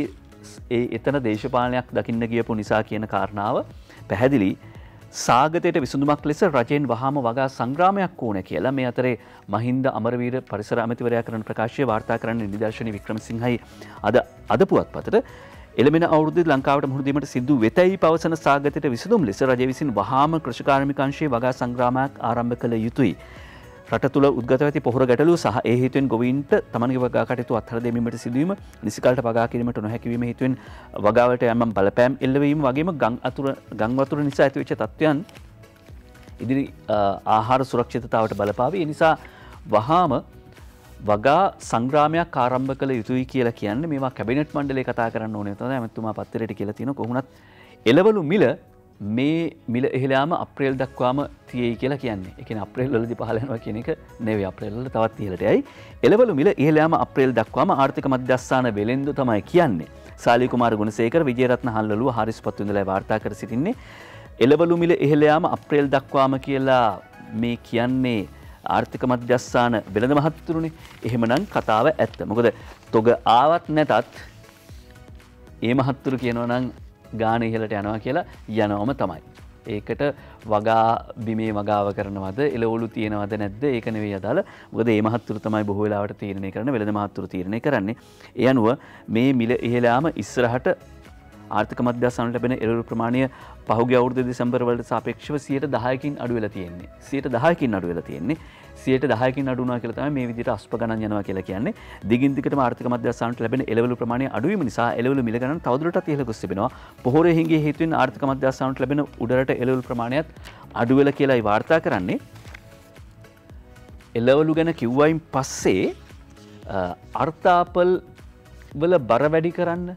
එතන දේශපාලනයක් දකින්න ගියපු නිසා කියන කාරණාව පැහැදිලි. සාගතයට විසඳුමක් ලෙස රජයෙන් වහාම වගා සංග්‍රාමයක් ඕන කියලා මේ අතරේ මහින්ද අමරවීර පරිසර අමාත්‍යවරයා කරන ප්‍රකාශය වාර්තා කරන්න නිදර්ශනී වික්‍රමසිංහයි අද පුවත්පතට එළමෙන අවුරුද්දේ ලංකාවට මුහුණ දීමට සිදු වෙතයි පවසන සාගතයට විසඳුම් ලෙස රජය විසින් වහාම කෘෂිකාර්මික අංශයේ වගා සංග්‍රාමයක් ආරම්භ කළ යුතුයි. රට තුළ උද්ගත ඇති පොහොර ගැටලු සහ ඒ හේතුවෙන් ගොවීන්ට තමන්ගේ වගා කටයුතු අත්හැර දැමීමට සිදුවීම, නිසිකාලට වගා කිරීමට නොහැකි වීම හේතුවෙන් වගාවට යම් බලපෑම් එල්ලවීම වගේම ගම් වතුර නිසා ඇතිවෙච්ච තත්ත්වයන් ඉදිරි ආහාර සුරක්ෂිතතාවට බලපාවි. ඒ නිසා වහාම වගා සංග්‍රාමයක් ආරම්භ කළ යුතුයි කියලා කියන්නේ මේවා කැබිනට් මණ්ඩලයේ කතා කරන්න ඕනේ තමයි ඇමතුමා පත්තරේට කියලා තියෙනවා. කොහොමුණත් එළවලු මිල මේ මිල ඉහළ යාම අප්‍රේල් දක්වාම තියෙයි කියලා කියන්නේ. ඒ කියන්නේ අප්‍රේල් වලදී පහළ වෙනවා කියන එක නෙවෙයි. අප්‍රේල් වල තවත් ඉහළට යයි. එළවලු මිල ඉහළ යාම අප්‍රේල් දක්වාම ආර්ථික මධ්‍යස්ථාන වෙළෙන්දු තමයි කියන්නේ. සාලී කුමාර ගුණසේකර විජේරත්න හල්ලලුව හාරිස්පත් ඉඳලා වාර්තා කර සිටින්නේ. එළවලු මිල ඉහළ යාම අප්‍රේල් දක්වාම කියලා මේ කියන්නේ ආර්ථික මධ්‍යස්ථාන වෙළඳ මහත්තුරුනේ. එහෙමනම් කතාව ඇත්ත. මොකද තොග ආවත් නැතත් ඒ මහත්තුරු කියනවා නම් ගාන ඉහළට යනවා කියලා යනවම තමයි. ඒකට වගා බිමේ වගාව කරනවද එළවලු තියෙනවද නැද්ද ඒක නෙවෙයි අදාළ. මොකද මේ මහත්තුරු තමයි බොහෝ වෙලාවට තීරණය කරන වෙළඳ මහත්තුරු තීරණය කරන්නේ. ඒ අනුව මේ මිල ඉහළ යාම ඉස්සරහට ආර්ථික මධ්‍යස්ථානවල ලැබෙන එළවලු ප්‍රමාණය පහුගිය අවුරුද්දේ දෙසැම්බර් වලට සාපේක්ෂව 10%කින් අඩු වෙලා තියෙන්නේ. 10%කින් අඩු වෙලා තියෙන්නේ. 10%කින් අඩු වුණා කියලා තමයි මේ විදිහට අස්ප ගණන් යනවා කියලා කියන්නේ. දිගින් දිගටම ආර්ථික මධ්‍යස්ථානවලට ලැබෙන එළවලු ප්‍රමාණය අඩු වීම නිසා එළවලු මිල ගණන් තවදුරටත් ඉහළ ගොස් තිබෙනවා. පොහොරේ හිඟේ හේතුවෙන් ආර්ථික මධ්‍යස්ථානවලට ලැබෙන උඩරට එළවලු ප්‍රමාණයත් අඩු වෙලා කියලායි වාර්තා කරන්නේ. එළවලු ගැන කිව්වයින් පස්සේ අර්ථාපල් වල බර වැඩි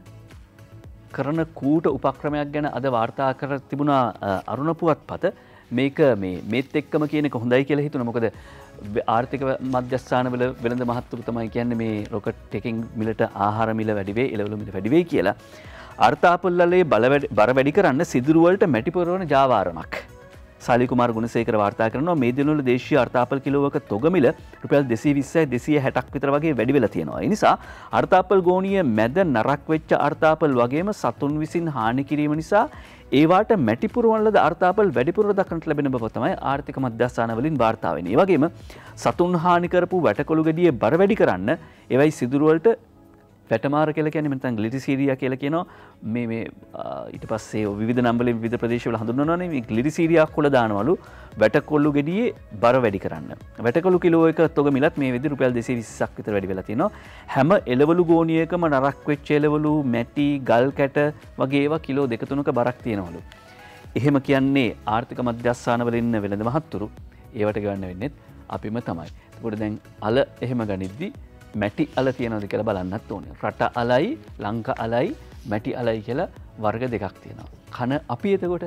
කරන කූට උපක්‍රමයක් ගැන අද වාර්තා කර තිබුණා අරුණ පුවත්පත. මේක මේත් එක්කම කියන එක හොඳයි කියලා හිතුණා. මොකද ආර්ථික මධ්‍යස්ථානවල වෙළඳ මහත්තුරු තමයි කියන්නේ මේ රොකට් එකකින් මිලට ආහාර මිල වැඩි වෙයි, එළවලු මිල වැඩි වෙයි කියලා. අර්ථාපල්වලේ බර වැඩි කරන්න සිදුරු වලට මැටි පුරවන ජාවාරමක්. සාලී කුමාර ගුණසේකර වාර්තා කරනවා මේ දිනවල දේශීය අර්ථාපල් කිලෝවක තොග මිල රුපියල් 220යි 260ක් විතර වගේ වැඩි වෙලා තියෙනවා. ඒ නිසා අර්ථාපල් ගෝණිය මැද නරක් වෙච්ච අර්ථාපල් වගේම සතුන් විසින් හානි කිරීම නිසා ඒවාට මැටි පුරවන ලද අර්ථාපල් වැඩිපුර දක්නට ලැබෙන බව තමයි ආර්ථික මධ්‍යස්ථාන වලින් වාර්තා වෙන්නේ. ඒ වගේම සතුන් හානි කරපු වැටකොළු ගෙඩියේ බර වැඩි කරන්න ඒවයි සිදුරු වලට වැටමාර කියලා කියන්නේ නැත්නම් ග්ලිරිසීරියා කියලා කියනවා. මේ ඊට පස්සේ විවිධ නම් වලින් විවිධ ප්‍රදේශවල හඳුන්වනවානේ. මේ ග්ලිරිසීරියා කොළ දානවලු වැටකොළු ගෙඩියේ බර වැඩි කරන්න. වැටකොළු කිලෝ එක තොග මිලත් මේ විදිහට රුපියල් 220ක් විතර වැඩි වෙලා තියෙනවා. හැම එළවලු ගෝණියකම නරක් වෙච්ච එළවලු, මැටි, ගල් කැට වගේ ඒවා කිලෝ 2-3ක බරක් තියෙනවලු. එහෙම කියන්නේ ආර්ථික මධ්‍යස්ථාන වල ඉන්න වෙළඳ මහත්තුරු ඒවට ගවන්න වෙන්නේ අපිම තමයි. ඒකට දැන් අල එහෙම ගනිද්දි මැටි අල තියෙනවද කියලා බලන්නත් ඕනේ. රට අලයි, ලංකා අලයි, මැටි අලයි කියලා වර්ග දෙකක් තියෙනවා. කන අපි එතකොට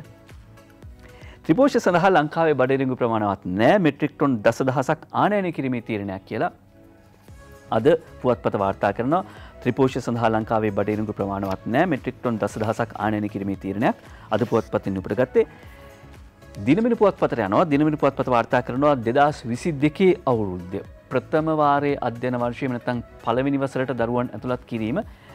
ත්‍රිපෝෂ සඳහා ලංකාවේ බඩරිඟු ප්‍රමාණවත් නැහැ. මෙට්‍රික් ටොන් දසදහසක් ආනයනය කිරීමේ තීරණයක් කියලා අද පුවත්පත වාර්තා කරනවා. ත්‍රිපෝෂ සඳහා ලංකාවේ බඩරිඟු ප්‍රමාණවත් නැහැ. මෙට්‍රික් ටොන් දසදහසක් ආනයනය කිරීමේ තීරණයක් අද පුවත්පතින් උපුට ගත්තේ. දිනමින පුවත්පතට යනවා. දිනමින පුවත්පත වාර්තා කරනවා 2022 අවුරුද්දේ ප්‍රථම වාරයේ අධ්‍යයන වර්ෂයේ නැත්නම් පළවෙනි වසරට දරුවන් ඇතුළත් කිරීම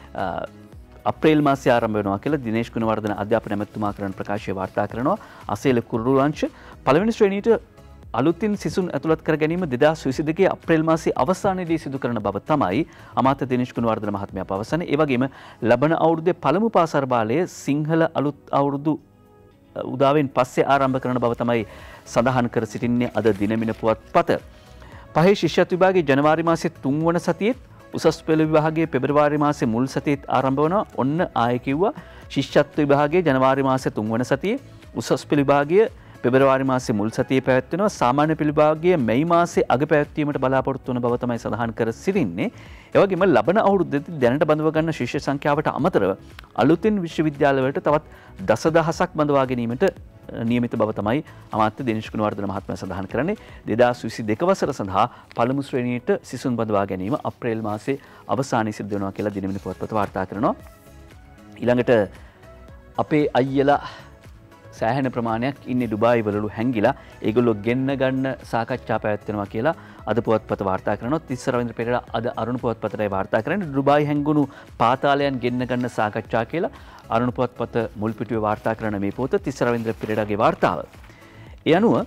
අප්‍රේල් මාසයේ ආරම්භ වෙනවා කියලා දිනේෂ් ගුණවර්ධන අධ්‍යාපන ඇමතුමා කරන ප්‍රකාශය වාර්තා කරනවා. අසේල කුරුළු අංශ පළවෙනි ශ්‍රේණියට අලුතින් සිසුන් ඇතුළත් කර ගැනීම 2022 අප්‍රේල් මාසයේ අවසානයේදී සිදු කරන බව තමයි අමාත්‍ය දිනේෂ් ගුණවර්ධන මහත්මයා පවසන්නේ. ඒ වගේම ලබන අවුරුද්දේ පළමු පාසල් බාලයේ සිංහල අලුත් අවුරුදු උදාවෙන් පස්සේ ආරම්භ කරන බව තමයි සඳහන් කර සිටින්නේ අද දිනමින පුවත්පත. පහේ ශිෂ්‍යත්ව විභාගයේ ජනවාරි මාසයේ 3 වන සතියේත් උසස් පෙළ විභාගයේ පෙබරවාරි මාසයේ මුල් සතියේත් ආරම්භ වෙනවා. ඔන්න ආයෙ කිව්වා ශිෂ්‍යත්ව විභාගයේ ජනවාරි මාසයේ 3 වන සතියේ උසස් පෙළ විභාගයේ පෙබරවාරි මාසයේ මුල් සතියේ පැවැත්වෙනවා. සාමාන්‍ය පෙළ විභාගයේ මැයි මාසයේ අග පැවැත්වීමට බලාපොරොත්තු වන බව තමයි සඳහන් කර සිටින්නේ. ඒ වගේම ලබන අවුරුද්දේදී දැනට බඳව ගන්න ශිෂ්‍ය සංඛ්‍යාවට අමතරව අලුතින් විශ්වවිද්‍යාලවලට තවත් දසදහසක් බඳවා ගැනීමට නියමිත බව තමයි අමාත්‍ය දිනේෂ් ගුණවර්ධන මහත්මයා සඳහන් කරන්නේ. 2022 වසර සඳහා පළමු ශ්‍රේණියට සිසුන් බඳවා ගැනීම අප්‍රේල් මාසයේ අවසානයේ සිද්ධ වෙනවා කියලා දිනමින පුවත්පත වාර්තා කරනවා. ඊළඟට අපේ අයියලා සෑහෙන ප්‍රමාණයක් ඉන්නේ ඩුබායි වලලු හැංගිලා ඒගොල්ලෝ ගෙන්න ගන්න සාකච්ඡා පැවැත්වෙනවා කියලා අද පුවත්පත වාර්තා කරනවා. තිස්ස රවින්ද්‍ර පෙරේරා අද අරුණ පුවත්පතටයි වාර්තා කරන්නේ ඩුබායි හැංගුණු පාතාලයන් ගෙන්න ගන්න සාකච්ඡා කියලා අරුණ පුවත්පත මුල් පිටුවේ වාර්තා කරන මේ පොත තිස්ස රවින්ද්‍ර පෙරේරාගේ වාර්තාව. ඒ අනුව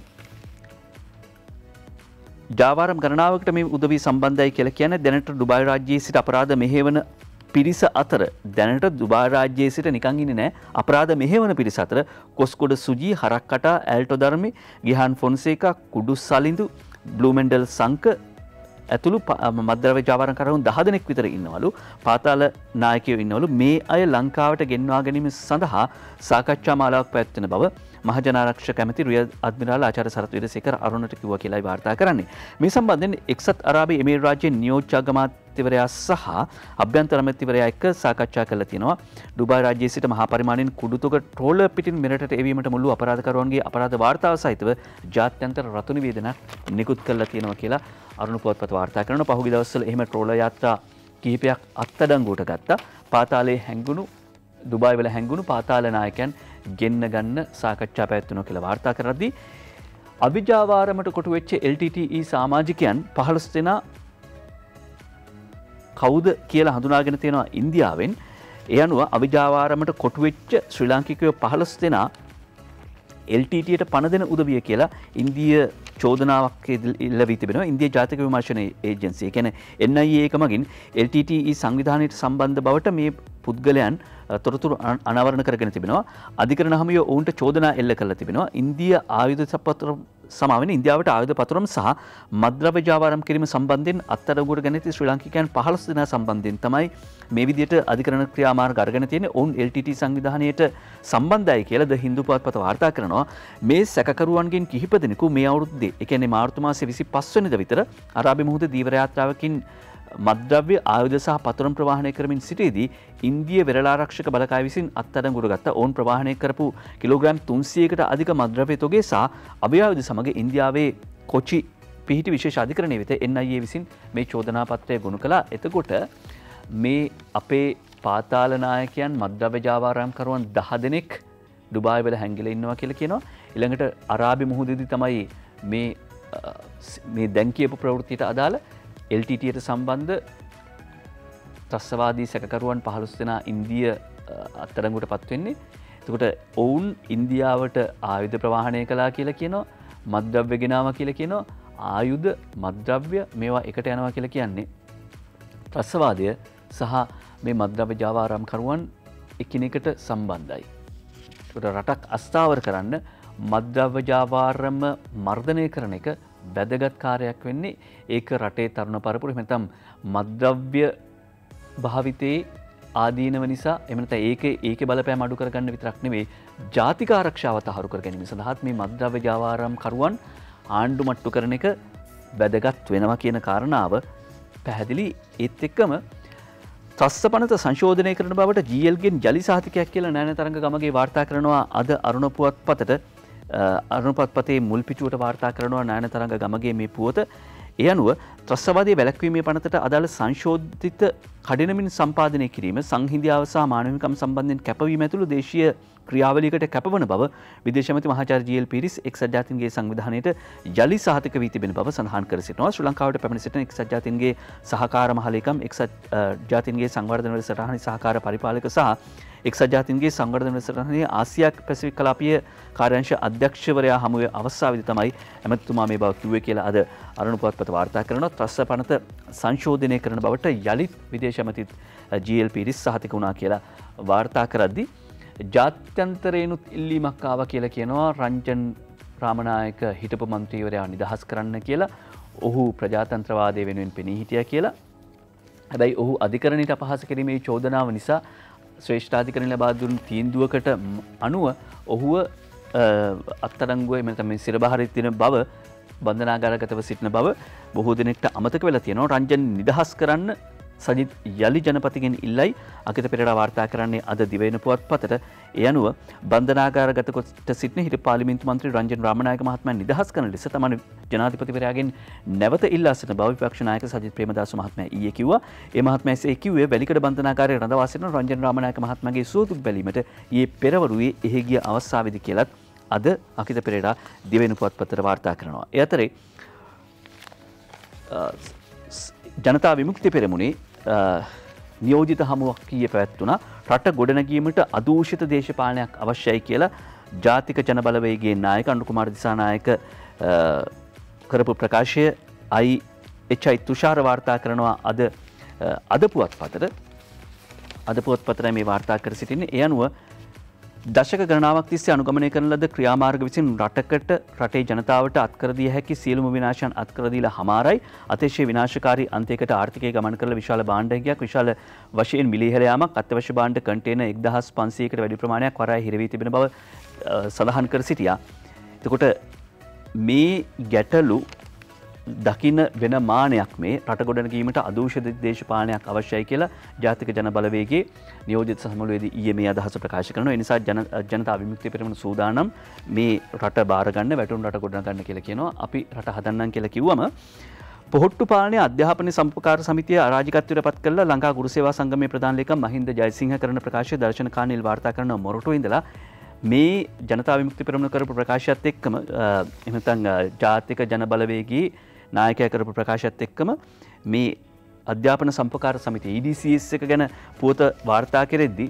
ජාවාරම් ගණනාවකට මේ උදවිය සම්බන්ධයි කියලා කියන්නේ දැනට ඩුබායි රාජ්‍යයේ සිට අපරාධ මෙහෙවන පිරිස අතර දැනට දුබායි රාජ්‍යයේ සිට නිකන් ඉන්නේ නැහැ අපරාධ මෙහෙවන පිරිස අතර කොස්කොඩ සුජී හරක්කටා ඇල්ටෝ ධර්මි ගිහාන් ෆොන්සේකා කුඩු සලිඳු බ්ලූමෙන්ඩල් සංක ඇතුළු මද්ද්‍රව්‍ය ජාවාරම්කරුවෝ 10 දෙනෙක් විතර ඉන්නවලු පාතාල නායකයෝ ඉන්නවලු මේ අය ලංකාවට ගෙන්වා ගැනීම සඳහා සාකච්ඡා මාලාවක් පැවැත්වෙන බව මහජනාරක්ෂක ඇමති රියද් අද්මිරාල් ආචාර්ය සරත් වීරසේකර අරුණට කිව්වා කියලායි වාර්තා කරන්නේ. මේ සම්බන්ධයෙන් එක්සත් අරාබි එමිරේට් රාජ්‍යයේ නියෝජ්‍ය අගමාත්‍යවරයා සහ අභ්‍යන්තර අමාත්‍යවරයා එක්ක සාකච්ඡා කළා තියෙනවා. ඩුබායි රාජ්‍යයේ සිට මහා පරිමාණයෙන් කුඩුතොග ට්‍රෝලර් පිටින් මෙරටට එවීමට මුළු අපරාධකරුවන්ගේ අපරාධ වාර්තාව සහිතව ජාත්‍යන්තර රතු නිවේදනයක් නිකුත් කළා තියෙනවා කියලා අරුණ පුවත්පත වාර්තා කරනවා. පහුගිය දවස්වල එහෙම ට්‍රෝලර් යාත්‍රා කිහිපයක් අත්අඩංගුවට ගත්තා. පාතාලයේ හැංගුණු දුබායි වල හැංගුණු පාතාල නායකයන් ගෙන්න ගන්න සාකච්ඡා පැවැත්වුණා කියලා වාර්තා කරද්දී අවිජාවාරමට කොටු වෙච්ච LTTE සමාජිකයන් 15 දෙනා කවුද කියලා හඳුනාගෙන තියෙනවා ඉන්දියාවෙන්. ඒ අනුව අවිජාවාරමට කොටු වෙච්ච ශ්‍රී ලාංකිකයෝ 15 දෙනා LTTEට පණ දෙන උදවිය කියලා ඉන්දිය චෝදනාවක් ඉල්ල වී තිබෙනවා. ඉන්දිය ජාතික විමර්ශන ඒජන්සිය. ඒ කියන්නේ NIA එක මගින් LTTE සංවිධානයට සම්බන්ධ බවට මේ පුද්ගලයන් තොරතුරු අනාවරණ කරගෙන තිබෙනවා. අධිකරණ හමුවේ ඔවුන්ට චෝදනා එල්ල කරලා තිබෙනවා. ඉන්දිය ආයුධ සපත්‍ර සමාවෙන ඉන්දියාවට ආයුධ පතුරම් සහ මද්ද්‍රව්‍ය ජාවාරම් කිරීම සම්බන්ධයෙන් අත්අඩංගුවට ගෙන ඇති ශ්‍රී ලාංකිකයන් 15 දෙනා සම්බන්ධයෙන් තමයි මේ විදිහට අධිකරණ ක්‍රියාමාර්ග අරගෙන තියෙන්නේ. ඔවුන් LTTE සංවිධානයට සම්බන්ධයි කියලා ද හින්දු පුවත්පත වාර්තා කරනවා. මේ සැකකරුවන්ගෙන් කිහිප දෙනෙකු මේ අවුරුද්දේ ඒ කියන්නේ මාර්තු මාසයේ 25 වෙනිදා විතර අරාබි මුහුද දීවර යාත්‍රාවකින් මද්ද්‍රව්‍ය ආයුධ සහ පතුරම් ප්‍රවාහනය කරමින් සිටීදී ඉන්දිය වෙරළාරක්ෂක බලකාය විසින් අත්අඩංගුවට ගත්ත ඔවුන් ප්‍රවාහනය කරපු කිලෝග්‍රෑම් 300කට අධික මද්ද්‍රව්‍ය තොගේ සහ අභයායුධ සමග ඉන්දියාවේ කොචි පිහිටි විශේෂ අධිකරණයේ වෙත NIA විසින් මේ චෝදනා පත්‍රය ගොනු කළා. එතකොට මේ අපේ පාතාල නායකයන් මද්ද්‍රව්‍ය ජාවාරම්කරුවන් 10 දෙනෙක් ඩුබායි වල හැංගිලා ඉන්නවා කියලා කියනවා. ඊළඟට අරාබි මුහුදේදී තමයි මේ දැන් කියපු ප්‍රවෘත්තියට අදාළ LTTEට සම්බන්ධ ත්‍රස්තවාදී සැකකරුවන් 15 දෙනා ඉන්දිය අත්අඩංගුවට පත් වෙන්නේ. එතකොට ඔවුන් ඉන්දියාවට ආයුධ ප්‍රවාහනය කළා කියලා කියනවා. මද්ද්‍රව්‍ය ගෙනාවා කියලා කියනවා. ආයුධ මද්ද්‍රව්‍ය මේවා එකට යනවා කියලා කියන්නේ ත්‍රස්තවාදය සහ මේ මද්ද්‍රව්‍ය ජාවාරම්කරුවන් එකිනෙකට සම්බන්ධයි. ඒකට රටක් අස්ථාවර කරන්න මද්ද්‍රව්‍ය ජාවාරම මර්ධනය කරන එක වැදගත් කාර්යයක් වෙන්නේ. ඒක රටේ තරුණ පරපුර එහෙම නැත්නම් මද්ද්‍රව්‍ය භාවිතයේ ආදීනව නිසා එහෙම නැත්නම් ඒකේ බලපෑම අඩු කරගන්න විතරක් නෙවෙයි ජාතික ආරක්ෂාව තහවුරු කර ගැනීම සඳහාත් මේ මද්ද්‍රව්‍ය ජාවාරම්කරුවන් ආණ්ඩු මට්ටු කරන එක වැදගත් වෙනවා කියන කාරණාව පැහැදිලි. ඒත් එක්කම ත්‍රස්තපනත සංශෝධනය කරන බවට GL ගෙන් ජලි සහතිකයක් කියලා නයන තරංග ගමගේ වාර්තා කරනවා අද අරුණ පුවත්පතට. අරුණ පුවත්පතේ මුල් පිටුවට වාර්තා කරනවා නයන තරංග ගමගේ මේ පුවත. ඒ අනුව ත්‍රස්තවාදී වැළැක්වීමේ පනතට අදාළ සංශෝධිත කඩිනමින් සම්පාදනය කිරීම සංහිඳියාව සහ මානව හිමිකම් සම්බන්ධයෙන් කැපවීම ඇතුළු දේශීය ක්‍රියාවලියකට කැපවන බව විදේශ මන්ත්‍රී මහාචාර්ය GL පීරිස් එක්සත් ජාතීන්ගේ සංවිධානයට ජලි සහතික වී තිබෙන බව සඳහන් කර සිටිනවා. ශ්‍රී ලංකාවට පැමිණ සිටින එක්සත් ජාතීන්ගේ සහකාර මහලේකම් එක්සත් ජාතීන්ගේ සංවර්ධන වැඩසටහනේ සහකාර පරිපාලක සහ එක්සත් ජාතීන්ගේ සංවර්ධන වැඩසටහනේ ආසියා පැසිෆික් කලාපීය කාර්යාංශ අධ්‍යක්ෂවරයා හමුවේ අවස්ථාවේදී තමයි ඇමතිතුමා මේ බව කිව්වේ කියලා අද අරුණ පුවත්පත වාර්තා කරනවා. ත්‍රස්තපනත සංශෝධනය කරන බවට යලිත් විදේශ මන්ත්‍රී GL පීරිස් සහතික වුණා කියලා වාර්තා කරද්දී ජාත්‍යන්තරේනුත් ඉල්ලීමක් ආවා කියලා කියනවා. රංජන් රාමනායක හිටපු මන්ත්‍රීවරයා නිදහස් කරන්න කියලා. ඔහු ප්‍රජාතන්ත්‍රවාදය වෙනුවෙන් පෙනී හිටියා කියලා. හැබැයි ඔහු අධිකරණයට අපහාස කිරීමේ චෝදනාව නිසා ශ්‍රේෂ්ඨාධිකරණය ලබා දුන් තීන්දුවකට අනුව ඔහුව අත්අඩංගුවේ මෙතන සිරබහරින් තියෙන බව බන්ධනාගාරගතව සිටින බව බොහෝ දිනකට අමතක වෙලා තියෙනවා. රංජන් නිදහස් කරන්න සජිත් යලි ජනපතිගෙන් ඉල්ලයි අකිත පෙරේරා වාර්තා කරන්නේ අද දිවයින පුවත්පතට. ඒ අනුව බන්ධනාගාරගත කොට සිටින හිටපු පාර්ලිමේන්තු මන්ත්‍රී රංජන් රාමනායක මහත්මයා නිදහස් කරන ලෙස තමයි ජනාධිපතිවරයාගෙන් නැවත ඉල්ලා සිටින බව විපක්ෂ නායක සජිත් ප්‍රේමදාස මහත්මයා ඊයේ කිව්වා. ඒ මහත්මයා එසේ කිව්වේ වැලිකඩ බන්ධනාගාරයේ රඳවා සිටින රංජන් රාමනායක මහත්මයාගේ සුවදුක් බැලීමට ඊයේ පෙරවරුවේ එහි ගිය අවස්ථාවේදී කියලත් අද අකිත පෙරේරා දිවයින පුවත්පතට වාර්තා කරනවා. ඒ අතරේ ජනතා විමුක්ති පෙරමුණේ නියෝජිත හමුවක් ඊයේ පැවැත්වුණා. රට ගොඩනැගීමට අදූෂිත දේශපාලනයක් අවශ්‍යයි කියලා ජාතික ජනබලවේගයේ නායක අනුර කුමාර දිසානායක කරපු ප්‍රකාශය IHI තුෂාර වාර්තා කරනවා අද පුවත්පතට මේ වාර්තා කර සිටින්නේ. ඒ අනුව දශක ගණනාවක් තිස්සේ අනුගමනය කරන ලද ක්‍රියාමාර්ග විසින් රටේ ජනතාවට අත්කර දිය හැකි සියලුම විනාශයන් අත්කර දීලා හමාරයි. අතිශය විනාශකාරී අන්තයකට ආර්ථිකය ගමන් කරලා විශාල භාණ්ඩයක් විශාල වශයෙන් මිලීහෙළ යාමක් අත්‍යවශ්‍ය භාණ්ඩ කන්ටේනර් 1500කට වැඩි ප්‍රමාණයක් වරාය හිර වී තිබෙන බව සඳහන් කර සිටියා. එතකොට මේ ගැටලු දකින්න වෙන මානයක් මේ රට ගොඩනැගීමට අදූෂිත දේශපාලනයක් අවශ්‍යයි කියලා ජාතික ජන බලවේගයේ නියෝජිත සමුළුවේදී ඊයේ මේ අදහස ප්‍රකාශ කරනවා. ඒ නිසා ජනතා විමුක්ති පෙරමුණ සූදානම් මේ රට බාර ගන්න වැටුණු රට ගොඩනගා ගන්න කියලා කියනවා. අපි රට හදන්නම් කියලා කිව්වම පොහොට්ටු පාලනයේ අධ්‍යාපන සම්පකාර සමිතිය අරාජිකත්වයට පත් කළා. ලංකා ගුරු සේවා සංගමයේ ප්‍රධාන ලේකම් මහින්ද ජයසිංහ කරන ප්‍රකාශය දර්ශන කානිල් වාර්තා කරන මොරටුවේ ඉඳලා මේ ජනතා විමුක්ති පෙරමුණ කරපු ප්‍රකාශයත් එක්කම එහෙම නැත්නම් ජාතික ජන බලවේගයේ නායකයා කරපු ප්‍රකාශයත් එක්කම මේ අධ්‍යාපන සම්පකාර සමිතිය EDCS එක ගැන පුවත වාර්තා කෙරෙද්දී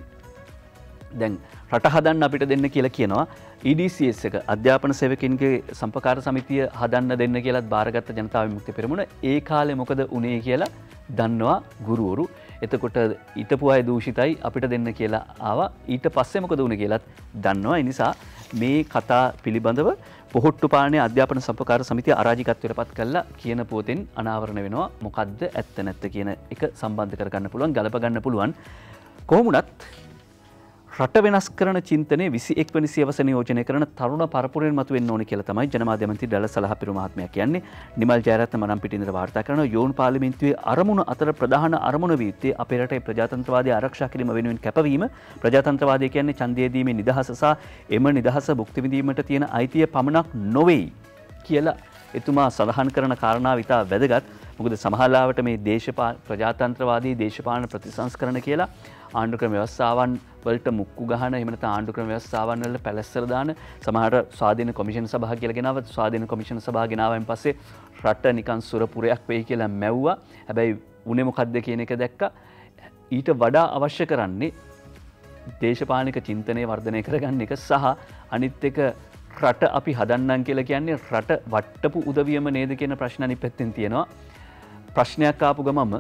දැන් රට හදන්න අපිට දෙන්න කියලා කියනවා. EDCS එක අධ්‍යාපන සේවකින්ගේ සම්පකාර සමිතිය හදන්න දෙන්න කියලාත් බාරගත්ත ජනතා විමුක්ති පෙරමුණ ඒ කාලේ මොකද උනේ කියලා දන්නවා ගුරුවරු. එතකොට ඊටපු අය දූෂිතයි අපිට දෙන්න කියලා ආවා. ඊට පස්සේ මොකද උනේ කියලාත් දන්නවා. ඒ නිසා මේ කතා පිළිබඳව පොහොට්ටු පාලනයේ අධ්‍යාපන සම්පකාර සමිතිය අරාජිකත්වයට පත් කළා කියන පුවතෙන් අනාවරණ වෙනවා. මොකද්ද ඇත්ත නැත්ත කියන එක සම්බන්ධ කරගන්න පුළුවන්, ගලප ගන්න පුළුවන්. කොහොම වුණත් රට වෙනස් කරන චින්තනයේ 21 වෙනි සියවස නියෝජනය කරන තරුණ පරපුරෙන් මතුවෙන්න ඕනේ කියලා තමයි ජනමාධ්‍ය මන්ත්‍රී ඩලස් සලහපිරු මහත්මයා කියන්නේ. නිමල් ජයරත්න මනම්පිටින්දර වාර්තා කරනවා යෝන් පාර්ලිමේන්තුවේ අරමුණ අතර ප්‍රධාන අරමුණ වී තිබේ අපේ රටේ ප්‍රජාතන්ත්‍රවාදය ආරක්ෂා කිරීම වෙනුවෙන් කැපවීම. ප්‍රජාතන්ත්‍රවාදය කියන්නේ ඡන්දය දීමේ නිදහස සහ එම නිදහස භුක්ති විඳීමට තියෙන අයිතිය පමණක් නොවේ කියලා එතුමා සඳහන් කරන කාරණාව ඉතා වැදගත්. මොකද සමහරවිට මේ ප්‍රජාතන්ත්‍රවාදී දේශපාලන ප්‍රතිසංස්කරණ කියලා ආණ්ඩුක්‍රම ව්‍යවස්ථාවන් වලට මුක්කු ගහන එහෙම නැත්නම් ආණ්ඩුක්‍රම ව්‍යවස්ථාවන් වල පැලැස්සර දාන සමහර ස්වාධීන කොමිෂන් සභා කියලා ගෙනාව ස්වාධීන කොමිෂන් සභා ගෙනාවෙන් පස්සේ රට නිකන් සුරපුරයක් වෙයි කියලා මැව්වා. හැබැයි උනේ මොකද්ද කියන එක දැක්කා. ඊට වඩා අවශ්‍ය කරන්නේ දේශපාලනික චින්තනය වර්ධනය කරගන්න එක සහ අනිත් එක රට අපි හදන්නම් කියලා කියන්නේ රට වට්ටපු උදවියම නේද කියන ප්‍රශ්න අනිත් පැත්තෙන් තියෙනවා. ප්‍රශ්නයක් ආපු ගමම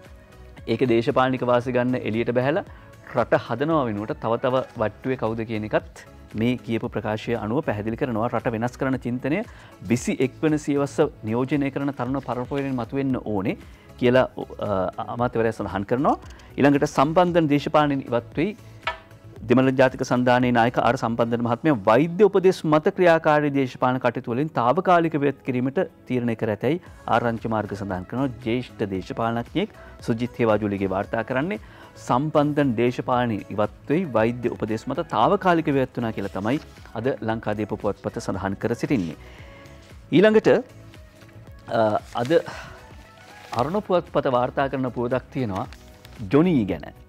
ඒක දේශපාලනික වාසි ගන්න එළියට බහැලා රට හදනවා වෙනුවට තව වට්ටුවේ කවුද කියන එකත් මේ කියපු ප්‍රකාශය අනුව පැහැදිලි කරනවා. රට වෙනස් කරන චින්තනය 21 වෙනි සියවස නියෝජනය කරන තරුණ පරපුරෙන් මතුවෙන්න ඕනේ කියලා අමාත්‍යවරයා සඳහන් කරනවා. ඊළඟට සම්බන්ධන දේශපාලනයෙන් ඉවත් වෙයි දෙමළ ජාතික සන්ධානයේ නායක ආර් සම්බන්ධන මහත්මයා වෛද්‍ය උපදෙස් මත ක්‍රියාකාරී දේශපාලන කටයුතු වලින් తాවකාලික විවෘත කිරීමට තීරණය කර ඇතැයි ආරංචි මාර්ග සඳහන් කරනවා. ජ්‍යෙෂ්ඨ දේශපාලනඥයෙක් සුජිත් හේවාජුලිගේ වාර්තා කරන්නේ සම්බන්ධන දේශපාලනයේ ඉවත් වෙයි වෛද්‍ය උපදෙස් මත తాවකාලික විවෘත වුණා කියලා තමයි අද ලංකාදීප පුවත්පත සඳහන් කර සිටින්නේ. ඊළඟට අද අරුණ පුවත්පත වාර්තා කරන පුවතක් තියෙනවා ජොනී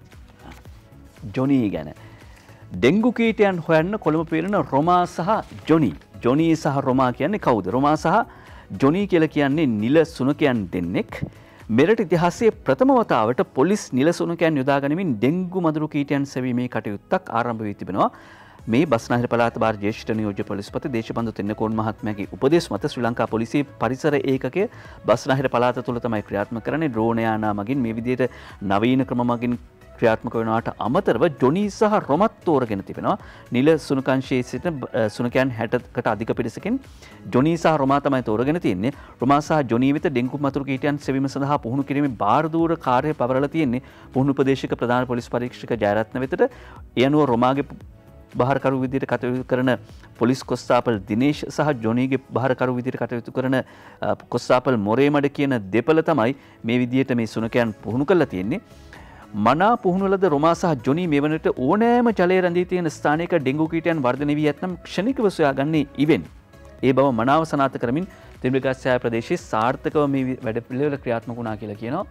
ගැන. ඩෙංගු කීටයන් හොයන්න කොළඹ පිරෙන රොමා සහ ජොනී. ජොනී සහ රොමා කියන්නේ කවුද? රොමා සහ ජොනී කියලා කියන්නේ නිල සුනකයන් දෙන්නෙක්. මෙරට ඉතිහාසයේ ප්‍රථම වතාවට පොලිස් නිල සුනකයන් යොදා ගනිමින් ඩෙංගු මදුරු කීටයන් සෙවීමේ කටයුත්තක් ආරම්භ වී තිබෙනවා. මේ බස්නාහිර පළාත භාර ජ්‍යෙෂ්ඨ නියෝජ්‍ය පොලිස්පති දේශබන්දු තෙන්නකෝන් මහත්මයාගේ උපදෙස් මත ශ්‍රී ලංකා පොලිසියේ පරිසර ඒකකය බස්නාහිර පළාත තුළ තමයි ක්‍රියාත්මක කරන්නේ. ඩ්‍රෝන යානා මගින් මේ විදිහට නවීන ක්‍රම මගින් ක්‍රියාත්මක වෙනවාට අමතරව ජොනී සහ රොමත් තෝරගෙන තිබෙනවා. නිල සුනකංශයේ සිටින සුනකයන් 60කට අධික පිරිසකින් ජොනී සහ රොමා තමයි තෝරගෙන තියෙන්නේ. රොමා සහ ජොනී වෙත ඩෙංගු මතුරු කීටයන් සෙවීම සඳහා පුහුණු කිරීමේ බාර දූර කාර්යය පවරලා තියෙන්නේ පුහුණු ප්‍රදේශික ප්‍රධාන පොලිස් පරීක්ෂක ජයරත්න වෙතට. ඒ අනුව රොමාගේ බහරකරු විදිහට කටයුතු කරන පොලිස් කොස්තාපල් දිනේෂ් සහ ජොනීගේ බහරකරු විදිහට කටයුතු කරන කොස්තාපල් මොරේමඩ කියන දෙපළ තමයි මේ විදිහට මේ සුනකයන් පුහුණු කරලා තියෙන්නේ. මනා පුහුණුලද රොමා සහ ජොනී මේ වනට ඕනෑම ජලය රැඳී තියෙන ස්ථානයක ඩෙන්ගු කීටයන් වර්ධනය වී ඇතනම් ක්ෂණිකව සොයාගන්නේ ඉවෙන්. ඒ බව මනාව සනාථ කරමින් තිබ්බගස්සෑ ප්‍රදේශයේ සාර්ථකව මේ වැඩ පිළිවෙල ක්‍රියාත්මක වුණා කියලා කියනවා.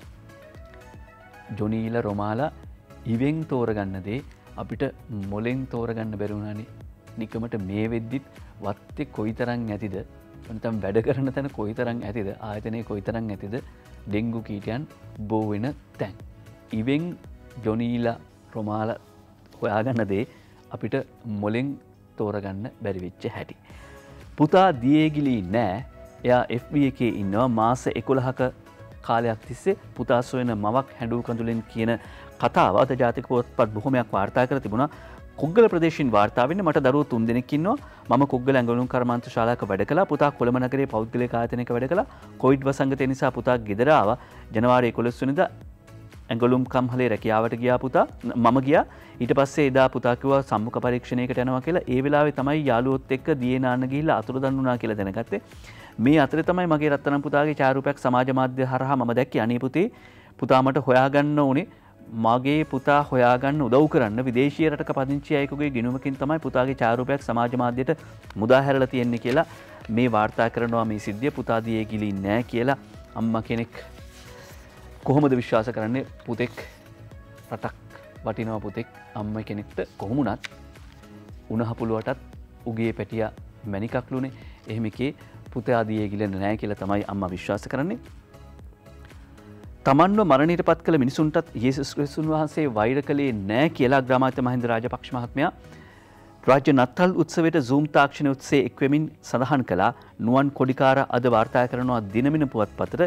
ජොනීලා රොමාලා ඉවෙන් තෝරගන්න දේ අපිට මොලෙන් තෝරගන්න බැරි වුණානේ. නිකමට මේ වෙද්දිත් වත්තේ කොයිතරම් ඇතිද? නැත්නම් වැඩ කරන තැන කොයිතරම් ඇතිද? ආයතනයේ කොයිතරම් ඇතිද? ඩෙන්ගු කීටයන් බෝ වෙන තැන්. ඉවෙන් ජොනීලා රොමාලා හොයාගන්න දේ අපිට මොලෙන් තෝරගන්න බැරි වෙච්ච හැටි. පුතා දියේගිලි නෑ. එයා FB එකේ ඉන්නවා මාස 11ක කාලයක් තිස්සේ පුතා සොයන මවක් හැඬු කඳුලෙන් කියන කතාව අද ජාතික පොත්පත් බොහොමයක් වාර්තා කර තිබුණා. කොග්ගල ප්‍රදේශයෙන් වාර්තා වෙන්නේ මට දරුවෝ 3 දෙනෙක් ඉන්නවා. මම කොග්ගල ඇඟලුම් කර්මාන්ත ශාලාවක වැඩ කළා. පුතා කොළඹ නගරයේ පෞද්ගලික ආයතනයක වැඩ කළා. කොවිඩ් වසංගතය නිසා පුතා ගෙදර ආවා. ජනවාරි 11 වෙනිදා ඇඟලුම් කම්හලේ රැකියාවට ගියා පුතා. මම ගියා. ඊට පස්සේ එදා පුතා කිව්වා සම්මුඛ පරීක්ෂණයකට යනවා කියලා. ඒ වෙලාවේ තමයි යාළුවොත් එක්ක දියේ නාන්න ගිහිල්ලා අතුරුදන් වුණා කියලා දැනගත්තේ. මේ අතරේ තමයි මගේ රත්තරන් පුතාගේ ඡායාරූපයක් සමාජ මාධ්‍ය හරහා මම දැක්කේ. අනේ පුතේ පුතා මට හොයාගන්න ඕනේ. මගේ පුතා හොයාගන්න උදව් කරන්න විදේශීය රටක පදිංචි අයෙකුගේ ගිණුමකින් තමයි පුතාගේ ඡායාරූපයක් සමාජ මාධ්‍යයට මුදා හැරලා තියෙන්නේ කියලා මේ වාර්තා කරනවා. මේ සිද්ධිය පුතා දියේ ගිලී නෑ කියලා අම්මා කෙනෙක් කොහොමද විශ්වාස කරන්නේ? පුතෙක් රටක් වටිනවා පුතෙක් අම්ම කෙනෙක්ට කොහොමුණත් උණහපුලුවටත් උගේ පැටියා මැණිකක්ලුනේ. එහෙම එකේ පුතා දියේ ගිලෙන්නේ නැහැ කියලා තමයි අම්මා විශ්වාස කරන්නේ. තමන්ව මරණයට පත් කළ මිනිසුන්ටත් යේසුස් ක්‍රිස්තුන් වහන්සේ වෛර කළේ නැහැ කියලා අග්‍රාමාත්‍ය මහින්ද රාජපක්ෂ මහත්මයා රාජ්‍ය නත්තල් උත්සවයට Zoom තාක්ෂණ උත්සවයේ එක්වෙමින් සඳහන් කළා. නුවන් කොඩිකාර අද වාර්තා කරනවා දිනමින පුවත්පතට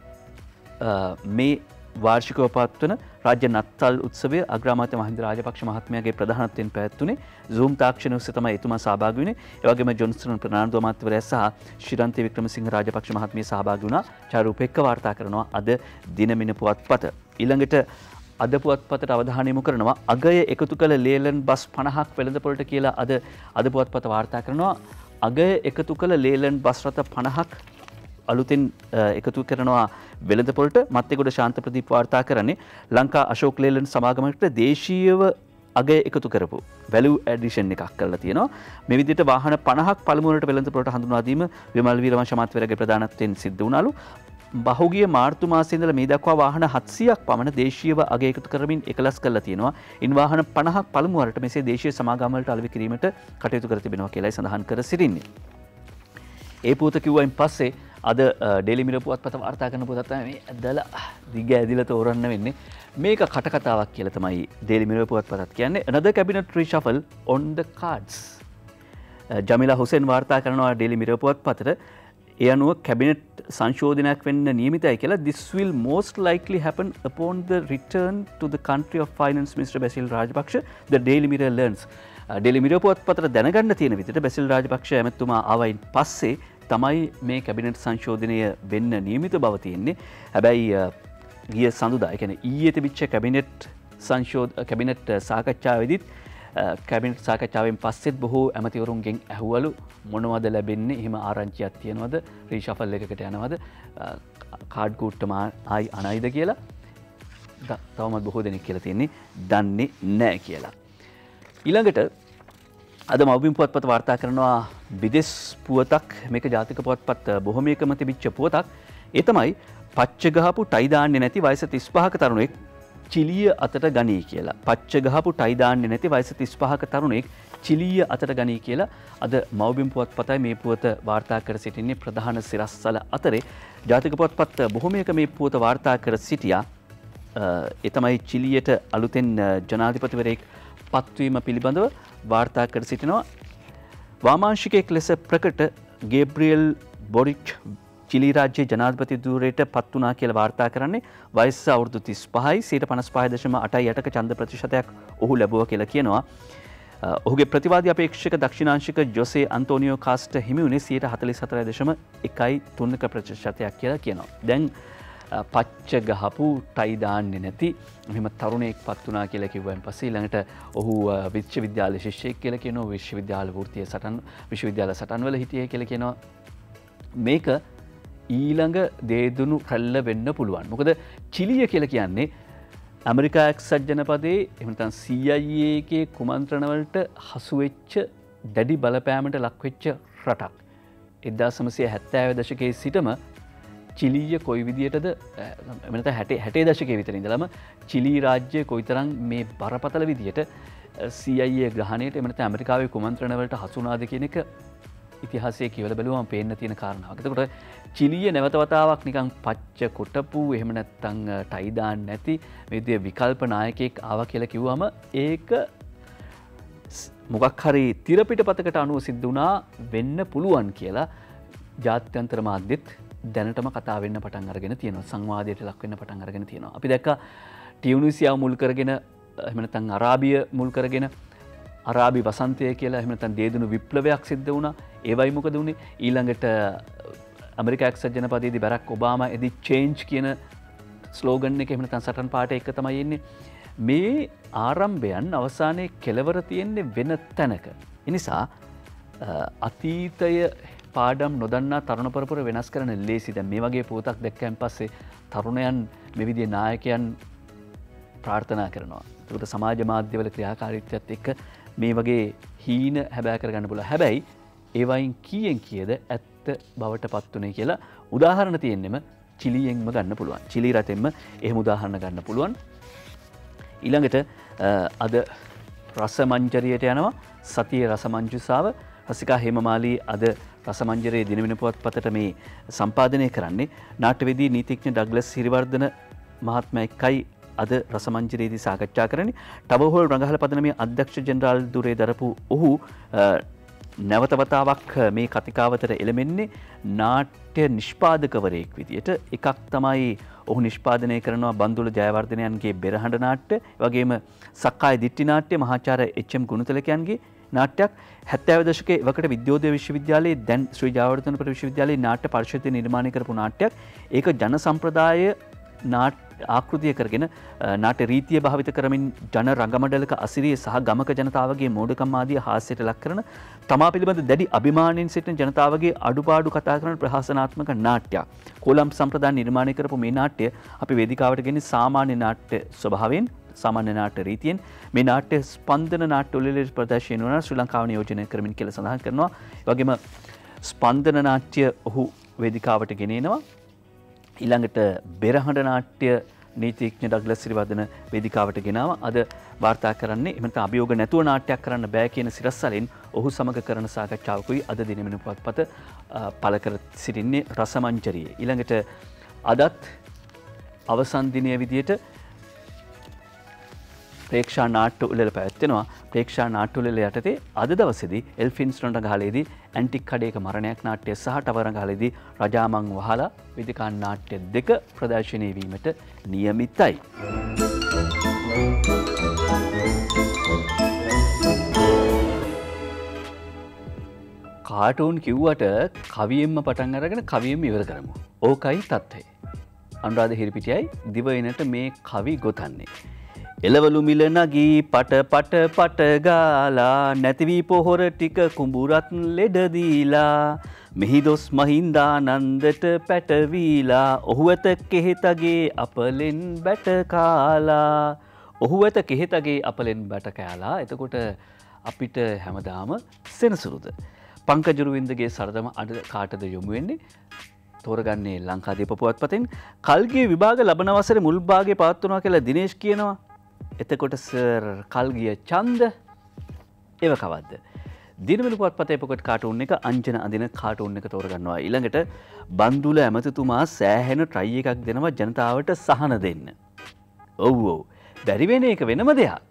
මේ වාර්ෂිකව පවත්වන රාජ්‍ය නත්තල් උත්සවය අග්‍රාමාත්‍ය මහින්ද රාජපක්ෂ මහත්මයාගේ ප්‍රධානත්වයෙන් පැවැත්වුණේ. Zoom තාක්ෂණ ඔස්සේ තමයි එතුමා සහභාගී වුණේ. ඒ වගේම ජොන්සන් ප්‍රනාන්දු අමාත්‍යවරයා සහ ශිරන්තේ වික්‍රමසිංහ රාජපක්ෂ මහත්මිය සහභාගී වුණා. ඡායාරූප එක්ක වාර්තා කරනවා අද දිනමින පුවත්පත. ඊළඟට අද පුවත්පතට අවධානය යොමු කරනවා අගය එකතු කළ ලේලන් බස් 50ක් වෙළඳපොළට කියලා අද පුවත්පත වාර්තා කරනවා. අගය එකතු කළ ලේලන් බස් රථ 50ක් අලුතෙන් එකතු කරනවා වෙළඳපොළට. මත්තේගොඩ ශාන්ත ප්‍රදීප වාර්තා කරන්නේ ලංකා අශෝක් ලේලන් සමාගමකට දේශීයව අගය එකතු කරපු වැලියු ඇඩිෂන් එකක් කරලා තියෙනවා. මේ විදිහට වාහන 50ක් පළමු වරට වෙළඳපොළට හඳුන්වා දීම විමල් වීරවංශ අමාත්‍යවරයාගේ ප්‍රධානත්වයෙන් සිද්ධ වුණාලු. බහුගිය මාර්තු මාසයේ ඉඳලා මේ දක්වා වාහන 700ක් පමණ දේශීයව අගය එකතු කරමින් එකලස් කරලා තියෙනවා. ඉන් වාහන 50ක් පළමු වරට මෙසේ දේශීය සමාගම් වලට අලෙවි කිරීමට කටයුතු කර තිබෙනවා කියලායි සඳහන් කර සිටින්නේ. ඒ පුවත කිව්වයින් පස්සේ අද ඩේලි මිරර් පුවත්පත වාර්තා කරන පුවතත් තමයි මේ ඇදලා දිග ඇදිලා තෝරන්න වෙන්නේ. මේක කටකතාවක් කියලා තමයි ඩේලි මිරර් පුවත්පතත් කියන්නේ. another cabinet reshuffle on the cards. ජමිලා Hussain වාර්තා කරනවා ඩේලි මිරර් පුවත්පතට. ඒ අනුව කැබිනට් සංශෝධනයක් වෙන්න නියමිතයි කියලා. this will most likely happen upon the return to the country of finance minister Basil Rajapaksa, the Daily Mirror learns. Daily Mirror පුවත්පතට දැනගන්න තියෙන විදිහට බැසිල් රාජපක්ෂ ඇමතුමා ආවයින් පස්සේ තමයි මේ කැබිනට් සංශෝධනය වෙන්න නියමිත බව තියෙන්නේ. හැබැයි ගිය සඳුදා, ඒ කියන්නේ ඊයේ තිබිච්ච කැබිනට් සාකච්ඡාවේදීත් කැබිනට් සාකච්ඡාවෙන් පස්සෙත් බොහෝ ඇමතිවරුන්ගෙන් ඇහුවලු මොනවද ලැබෙන්නේ, එහෙම ආරංචියක් තියනවද, රීෂෆල් එකකට යනවද, කාඩ් කූට්ටම ආයි අනයිද කියලා. තවමත් බොහෝ දෙනෙක් කියලා තියෙන්නේ දන්නේ නැහැ කියලා. ඊළඟට අද මව්බිම් පුවත්පත වාර්තා කරනවා විදෙස් පුවතක්. මේක ජාතික පුවත්පත් බොහොමයකම තිබිච්ච පුවතක්. ඒ තමයි පච්ච ගහපු ටයි දාන්නේ නැති වයස 35ක තරුණෙක් චිලිය අතට ගනී කියලා. පච්ච ගහපු ටයි දාන්නේ නැති වයස 35ක තරුණෙක් චිලිය අතට ගනී කියලා අද මව්බිම් පුවත්පතයි මේ පුවත වාර්තා කර සිටින්නේ. ප්‍රධාන සිරස්වල අතරේ ජාතික පුවත්පත් බොහොමයක මේ පුවත වාර්තා කර සිටියා. ඒ තමයි චිලියට අලුතෙන් ජනාධිපතිවරයෙක් පත්වීම පිළිබඳව වාර්තා කර සිටිනවා. වාමාංශිකයෙක් ලෙස ප්‍රකට ගේබ්‍රියල් බොරිච් චිලි රාජ්‍ය ජනාධිපති ධූරයට පත් වුණා කියලා වාර්තා කරන්නේ. වයස අවුරුදු 35යි. 55.88ක ඡන්ද ප්‍රතිශතයක් ඔහු ලැබුවා කියලා කියනවා. ඔහුගේ ප්‍රතිවාදී අපේක්ෂක දක්ෂිණාංශික ජොසේ අන්තෝනියෝ කාස්ට හිමි වුණේ 44.13ක ප්‍රතිශතයක් කියලා කියනවා. දැන් පච්ච ගහපු ටයි දාන්නේ නැති මෙහෙම තරුණයෙක් පත් වුණා කියලා කිව්වන් පස්සේ ඊළඟට ඔහු විශ්වවිද්‍යාල ශිෂ්‍යයෙක් කියලා කියනවා විශ්වවිද්‍යාල වෘත්තීය සටන් විශ්වවිද්‍යාල සටන් වල හිටියේ කියලා කියනවා මේක ඊළඟ දේදුණු රැල්ල වෙන්න පුළුවන් මොකද චිලිය කියලා කියන්නේ ඇමරිකා එක්සත් ජනපදයේ එහෙම නැත්නම් CIA එකේ කුමන්ත්‍රණ වලට හසු වෙච්ච දැඩි බලපෑමට ලක් වෙච්ච රටක් 1970 දශකයේ සිටම චිලීය කොයි විදියටද එමෙන්නත 60 දශකයේ විතර ඉඳලම චිලී රාජ්‍ය කොයිතරම් මේ බරපතල විදියට CIA ග්‍රහණයට එමෙන්නත ඇමරිකාවේ කුමන්ත්‍රණ වලට හසු වුණාද කියන එක ඉතිහාසයේ කියවල බැලුවම පේන්න තියෙන කාරණාවක්. එතකොට චිලීය නැවත වතාවක් නිකන් පච්ච කොටපු එහෙම නැත්නම් ටයි දාන්න නැති මේ විදිය විකල්ප නායකයෙක් ආවා කියලා කිව්වම ඒක මොකක් හරි තිරපිටපතකට අනුව සිද්ධ වුණා වෙන්න පුළුවන් කියලා ජාත්‍යන්තර මාධ්‍යෙත් දැනටම කතා වෙන්න පටන් අරගෙන තියෙනවා සංවාදයට ලක් වෙන්න පටන් අරගෙන තියෙනවා. අපි දැක්කා ටියුනිසියාව මුල් කරගෙන එහෙම නැත්නම් අරාබිය මුල් කරගෙන අරාබි වසන්තය කියලා එහෙම නැත්නම් දේදුණු විප්ලවයක් සිද්ධ වුණා. ඒවයි මොකද වුනේ? ඊළඟට ඇමරිකා එක්සත් ජනපදයේදී බැරක් ඔබාමා එදි චේන්ජ් කියන ස්ලෝගන් එක එහෙම නැත්නම් සටන් පාට එක තමයි එන්නේ. මේ ආරම්භයන් අවසානයේ කෙලවර තියෙන්නේ වෙන තැනක. ඒ නිසා අතීතය පාඩම් නොදන්නා තරුණ පරපුර වෙනස් කරන ලේසි. දැන් මේ වගේ පුවතක් දැක්කයන් පස්සේ තරුණයන් මේ විදිහේ නායකයන් ප්‍රාර්ථනා කරනවා. ඒකට සමාජ මාධ්‍යවල ක්‍රියාකාරීත්වයත් එක්ක මේ වගේ හීන හැබෑ කරගන්න පුළුවන්. හැබැයි ඒ වයින් කීයෙන් කීයද ඇත්ත බවට පත් උනේ කියලා උදාහරණ තියෙන්නෙම චිලියෙන්ම ගන්න පුළුවන්. චිලි රටෙන්ම එහෙම උදාහරණ ගන්න පුළුවන්. ඊළඟට අද රසමංජරියට යනවා සතියේ රසමංජුසාව රසිකා හේමමාලී අද රසමංජරයේ දිනවෙන පුවත්පතට මේ සම්පාදනය කරන්නේ නාට්‍යවේදී නීතිඥ ඩග්ලස් සිරිවර්ධන මහත්මයා එක්කයි අද රසමංජරයේදී සාකච්ඡා කරන්නේ. ටවර්හෝල් රඟහල පදනමේ අධ්‍යක්ෂ ජෙනරාල් දුරේ දරපු ඔහු නැවත වතාවක් මේ කතිකාවතට එළමෙන්නේ නාට්‍ය නිෂ්පාදකවරයෙක් විදියට. එකක් තමයි ඔහු නිෂ්පාදනය කරනවා බන්දුල ජයවර්ධනයන්ගේ බෙරහඬ නාට්‍ය, වගේම සක්කාය දිට්ඨි නාට්‍ය මහාචාර්ය එච්.එම්. ගුණතිලකයන්ගේ නාට්‍යයක්. 70 දශකයේ එවකට විද්‍යෝදය විශ්වවිද්‍යාලයේ දැන් ශ්‍රී ජයවර්ධනපුර විශ්වවිද්‍යාලයේ නාට්‍ය පරිෂදය නිර්මාණය කරපු නාට්‍යයක්. ඒක ජන සම්ප්‍රදාය ආකෘතිය කරගෙන නාට්‍ය රීතිය භාවිත කරමින් ජන රංගමඩලක අසිරිය සහ ගමක ජනතාවගේ මෝඩකම් ආදී හාස්‍යයට ලක් කරන තමා පිළිබඳ දැඩි අභිමානයෙන් සිටින ජනතාවගේ අඩුපාඩු කතා කරන ප්‍රහසනාත්මක නාට්‍යයක්. කොළඹ සම්ප්‍රදාය නිර්මාණය කරපු මේ නාට්‍ය අපි වේදිකාවට ගෙන්නේ සාමාන්‍ය නාට්‍ය ස්වභාවයෙන් සාමාන්‍ය නාට්‍ය රීතියෙන් මේ නාට්‍ය ස්පන්දන නාට්‍ය උළෙලේ ප්‍රදර්ශනය වන ශ්‍රී ලංකාව නියෝජනය කරමින් කියලා සඳහන් කරනවා. ඒ වගේම ස්පන්දන නාට්‍ය ඔහු වේදිකාවට ගෙනෙනවා. ඊළඟට බෙරහඬ නාට්‍ය නීතිඥ ඩග්ලස් සිරිවර්ධන වේදිකාවට ගෙනාවා. අද වාර්තා කරන්නේ එහෙම නැත්නම් අභියෝග නැතුව නාට්‍යයක් කරන්න බෑ කියන සිරස්වලින් ඔහු සමග කරන සාකච්ඡාවකුයි අද දිනවෙන පුවත්පත පළ කර සිටින්නේ රසමංජරියේ. ඊළඟට අදත් අවසන් දිනය විදියට ප්‍රේක්ෂා නාට්‍ය උළෙල පැවැත්වෙනවා. ප්‍රේක්ෂා නාට්‍ය උළෙල යටතේ අද දවසේදී එල්ෆින්ස්ටන් රඟහලේදී ඇන්ටික් කඩේක මරණයක් නාට්‍ය සහ ටවර් රඟහලේදී රජාමං වහලා වේදිකා නාට්‍ය දෙක ප්‍රදර්ශනය වීමට නියමිතයි. කාටූන් කිව්වට කවියෙන්ම පටන් අරගෙන කවියෙන්ම ඉවර කරමු. ඕකයි තත්ත්වය. අනුරාධ හිරිපිටියයි දිවයිනට මේ කවි ගොතන්නේ. එළවලු මිල නගී පට පට පට ගාලා නැතිවී පොහොර ටික කුඹුරත් ලෙඩ දීලා මෙහි දොස් මහින්දානන්දට පැටවීලා ඔහු ඇත කෙහෙතගේ අපලෙන් බැට කාලා ඔහු ඇත කෙහෙතගේ අපලෙන් බැට කාලා. එතකොට අපිට හැමදාම සෙනසුරුද පංකජුරුවින්දගේ සරදම අද කාටද යොමු වෙන්නේ? තෝරගන්නේ ලංකාදීප පුවත්පතෙන්. කල්ගිය විභාග ලබන වසරේ මුල් භාගයේ පවත්වනවා කියලා දිනේෂ් කියනවා. එතකොට සර් කල්ගිය ඡන්ද ඒව කවද්ද? දිනවල පුවත්පතේ පොකට් කාටූන් එක අංජන අඳින කාටූන් එක තෝරගන්නවා. ඊළඟට බන්දුල ඇමතිතුමා සෑහෙන ට්‍රයි එකක් දෙනවා ජනතාවට සහන දෙන්න. ඔව් ඔව්. බැරි වෙන එක වෙනම දෙයක්.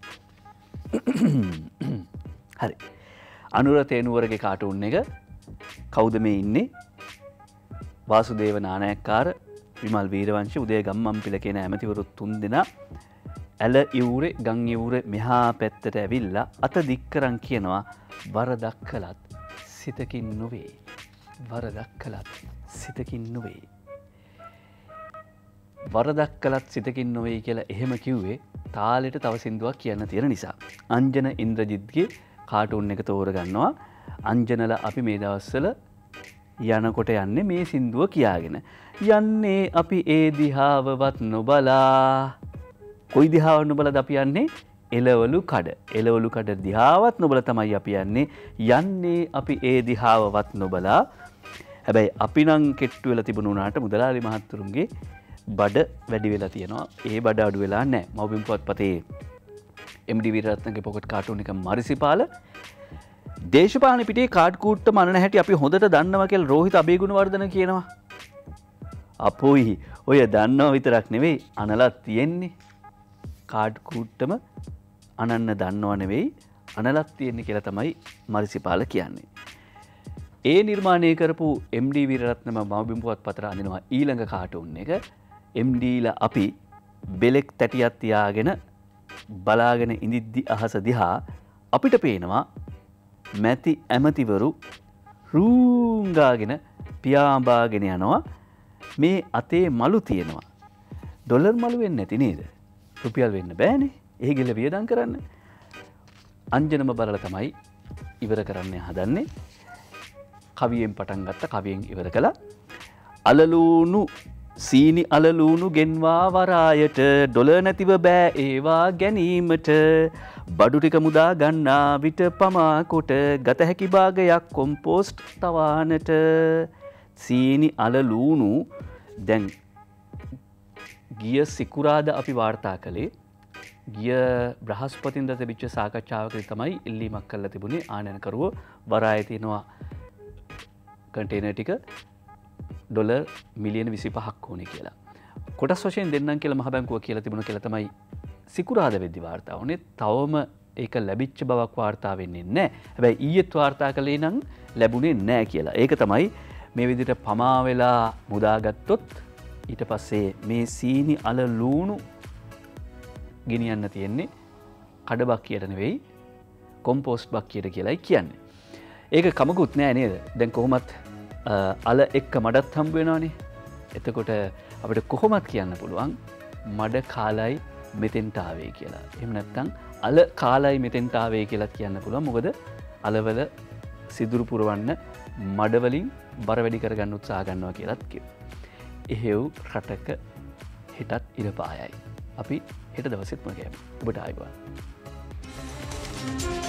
හරි. අනුර තේනුවරගේ කාටූන් එක කවුද මේ ඉන්නේ? වාසුදේව නානායක්කාර, විමල් වීරවංශ, උදය ගම්මන්පිල කියන ඇමතිවරු 3 දෙනා ඇල ඉවුරේ ගම් ඉවුරේ මෙහා පැත්තට ඇවිල්ලා අත දික් කරන් කියනවා වරදක් කළත් සිතකින් නොවේ. වරදක් කළත් සිතකින් නොවේ. වරදක් කළත් සිතකින් නොවේ කියලා එහෙම කිව්වේ තාලෙට තව සින්දුවක් කියන්න තියෙන නිසා. අංජන ඉන්ද්‍රජිත්ගේ කාටුන් එක තෝරගන්නවා. අංජනල අපි මේ දවස්වල යනකොට යන්නේ මේ සින්දුව කියාගෙන. යන්නේ අපි ඒ දිහාවවත් නොබලා. කොයි දිහාව නොබලද අපි යන්නේ? එළවලු කඩ. එළවලු කඩ දිහාවත් නොබල තමයි අපි යන්නේ. යන්නේ අපි ඒ දිහාවවත් නොබලා. හැබැයි අපි නම් කෙට්ටු වෙලා තිබුණාට මුදලාලි මහත්තුරුන්ගේ බඩ වැඩි වෙලා තියෙනවා. ඒ බඩ අඩු වෙලා නැහැ. මව්බිම් පුවත්පතේ MD විරත්නගේ පොකට් කාටුන් එක මරිසිපාල දේශපාලන පිටේ කාඩ් කූට්ට මනන හැටි අපි හොඳට දන්නවා කියලා රෝහිත අබේගුණවර්ධන කියනවා. අපෝයි ඔය දන්නව විතරක් නෙවෙයි අනලත් තියෙන්නේ. කාඩ් කූට්ටම අනන්න දන්නව නෙවෙයි අනලත් තියෙන්නේ කියලා තමයි මරිසිපාල කියන්නේ. ඒ නිර්මාණය කරපු MD විරත්නම මව්බිම් පුවත්පතට අඳිනවා ඊළඟ කාටුන් එක. MDලා අපි බෙලෙක් තැටියක් තියාගෙන බලාගෙන ඉඳිද්දි අහස දිහා අපිට පේනවා මැති ඇමතිවරු රූංගාගෙන පියාඹාගෙන යනවා. මේ අතේ මලු තියෙනවා. ඩොලර් මලු වෙන්නේ නැති නේද? රුපියල් වෙන්න බෑනේ. ඒ ගිල වියදම් කරන්න. අංජනම බලලා තමයි ඉවර කරන්න හදන්නේ. කවියෙන් පටන් ගත්ත කවියෙන් ඉවර කළා. අලලූණු සීනි අලලූණු ගෙන්වා වරායට ඩොලර් නැතිව බෑ ඒවා ගැනීමට බඩු ටික මුදා ගන්නා විට පමා කොට ගත හැකි භාගයක් කොම්පෝස්ට් තවානට. සීනි අලලූණු දැන් ගිය සිකුරාද අපි වාර්තා කළේ ගිය බ්‍රහස්පතින්දා තිබිච්ච සාකච්ඡාවකදී තමයි ඉල්ලීමක් කරලා තිබුණේ ආනයනකරුව වරායේ තියෙනවා කන්ටේනර් ටික ඩොලර් මිලියන 25ක් ඕනේ කියලා. කොටස් වශයෙන් දෙන්නම් කියලා මහ බැංකුව කියලා තිබුණා කියලා තමයි සිකුරාද වෙද්දි වාර්තා වුණේ. තවම ඒක ලැබිච්ච බවක් වාර්තා වෙන්නේ නැහැ. හැබැයි ඊයේත් වාර්තා කළේ නම් ලැබුණේ නැහැ කියලා. ඒක තමයි මේ විදිහට පමා වෙලා මුදාගත්තොත් ඊට පස්සේ මේ සීනි අල ලූණු ගෙනියන්න තියෙන්නේ කඩ බක්කියට නෙවෙයි කොම්පෝස්ට් බක්කියට කියලායි කියන්නේ. ඒක කමකුත් නෑ නේද? දැන් කොහොමත් අල එක්ක මඩත් හම්බ වෙනවනේ. එතකොට අපිට කොහොමත් කියන්න පුළුවන් මඩ කාලයි මෙතෙන්ට ආවේ කියලා. එහෙම නැත්නම් අල කාලයි මෙතෙන්ට ආවේ කියලා කියන්න පුළුවන්. මොකද අලවල සිදුරු පුරවන්න මඩ වලින් බර වැඩි කරගන්න උත්සාහ ගන්නවා කියලාත් කිව්වා. එහෙව් රටක හෙටත් ඉරපායයි. අපි හෙට දවසෙත් මගේම ඔබට ආයුබෝවන්.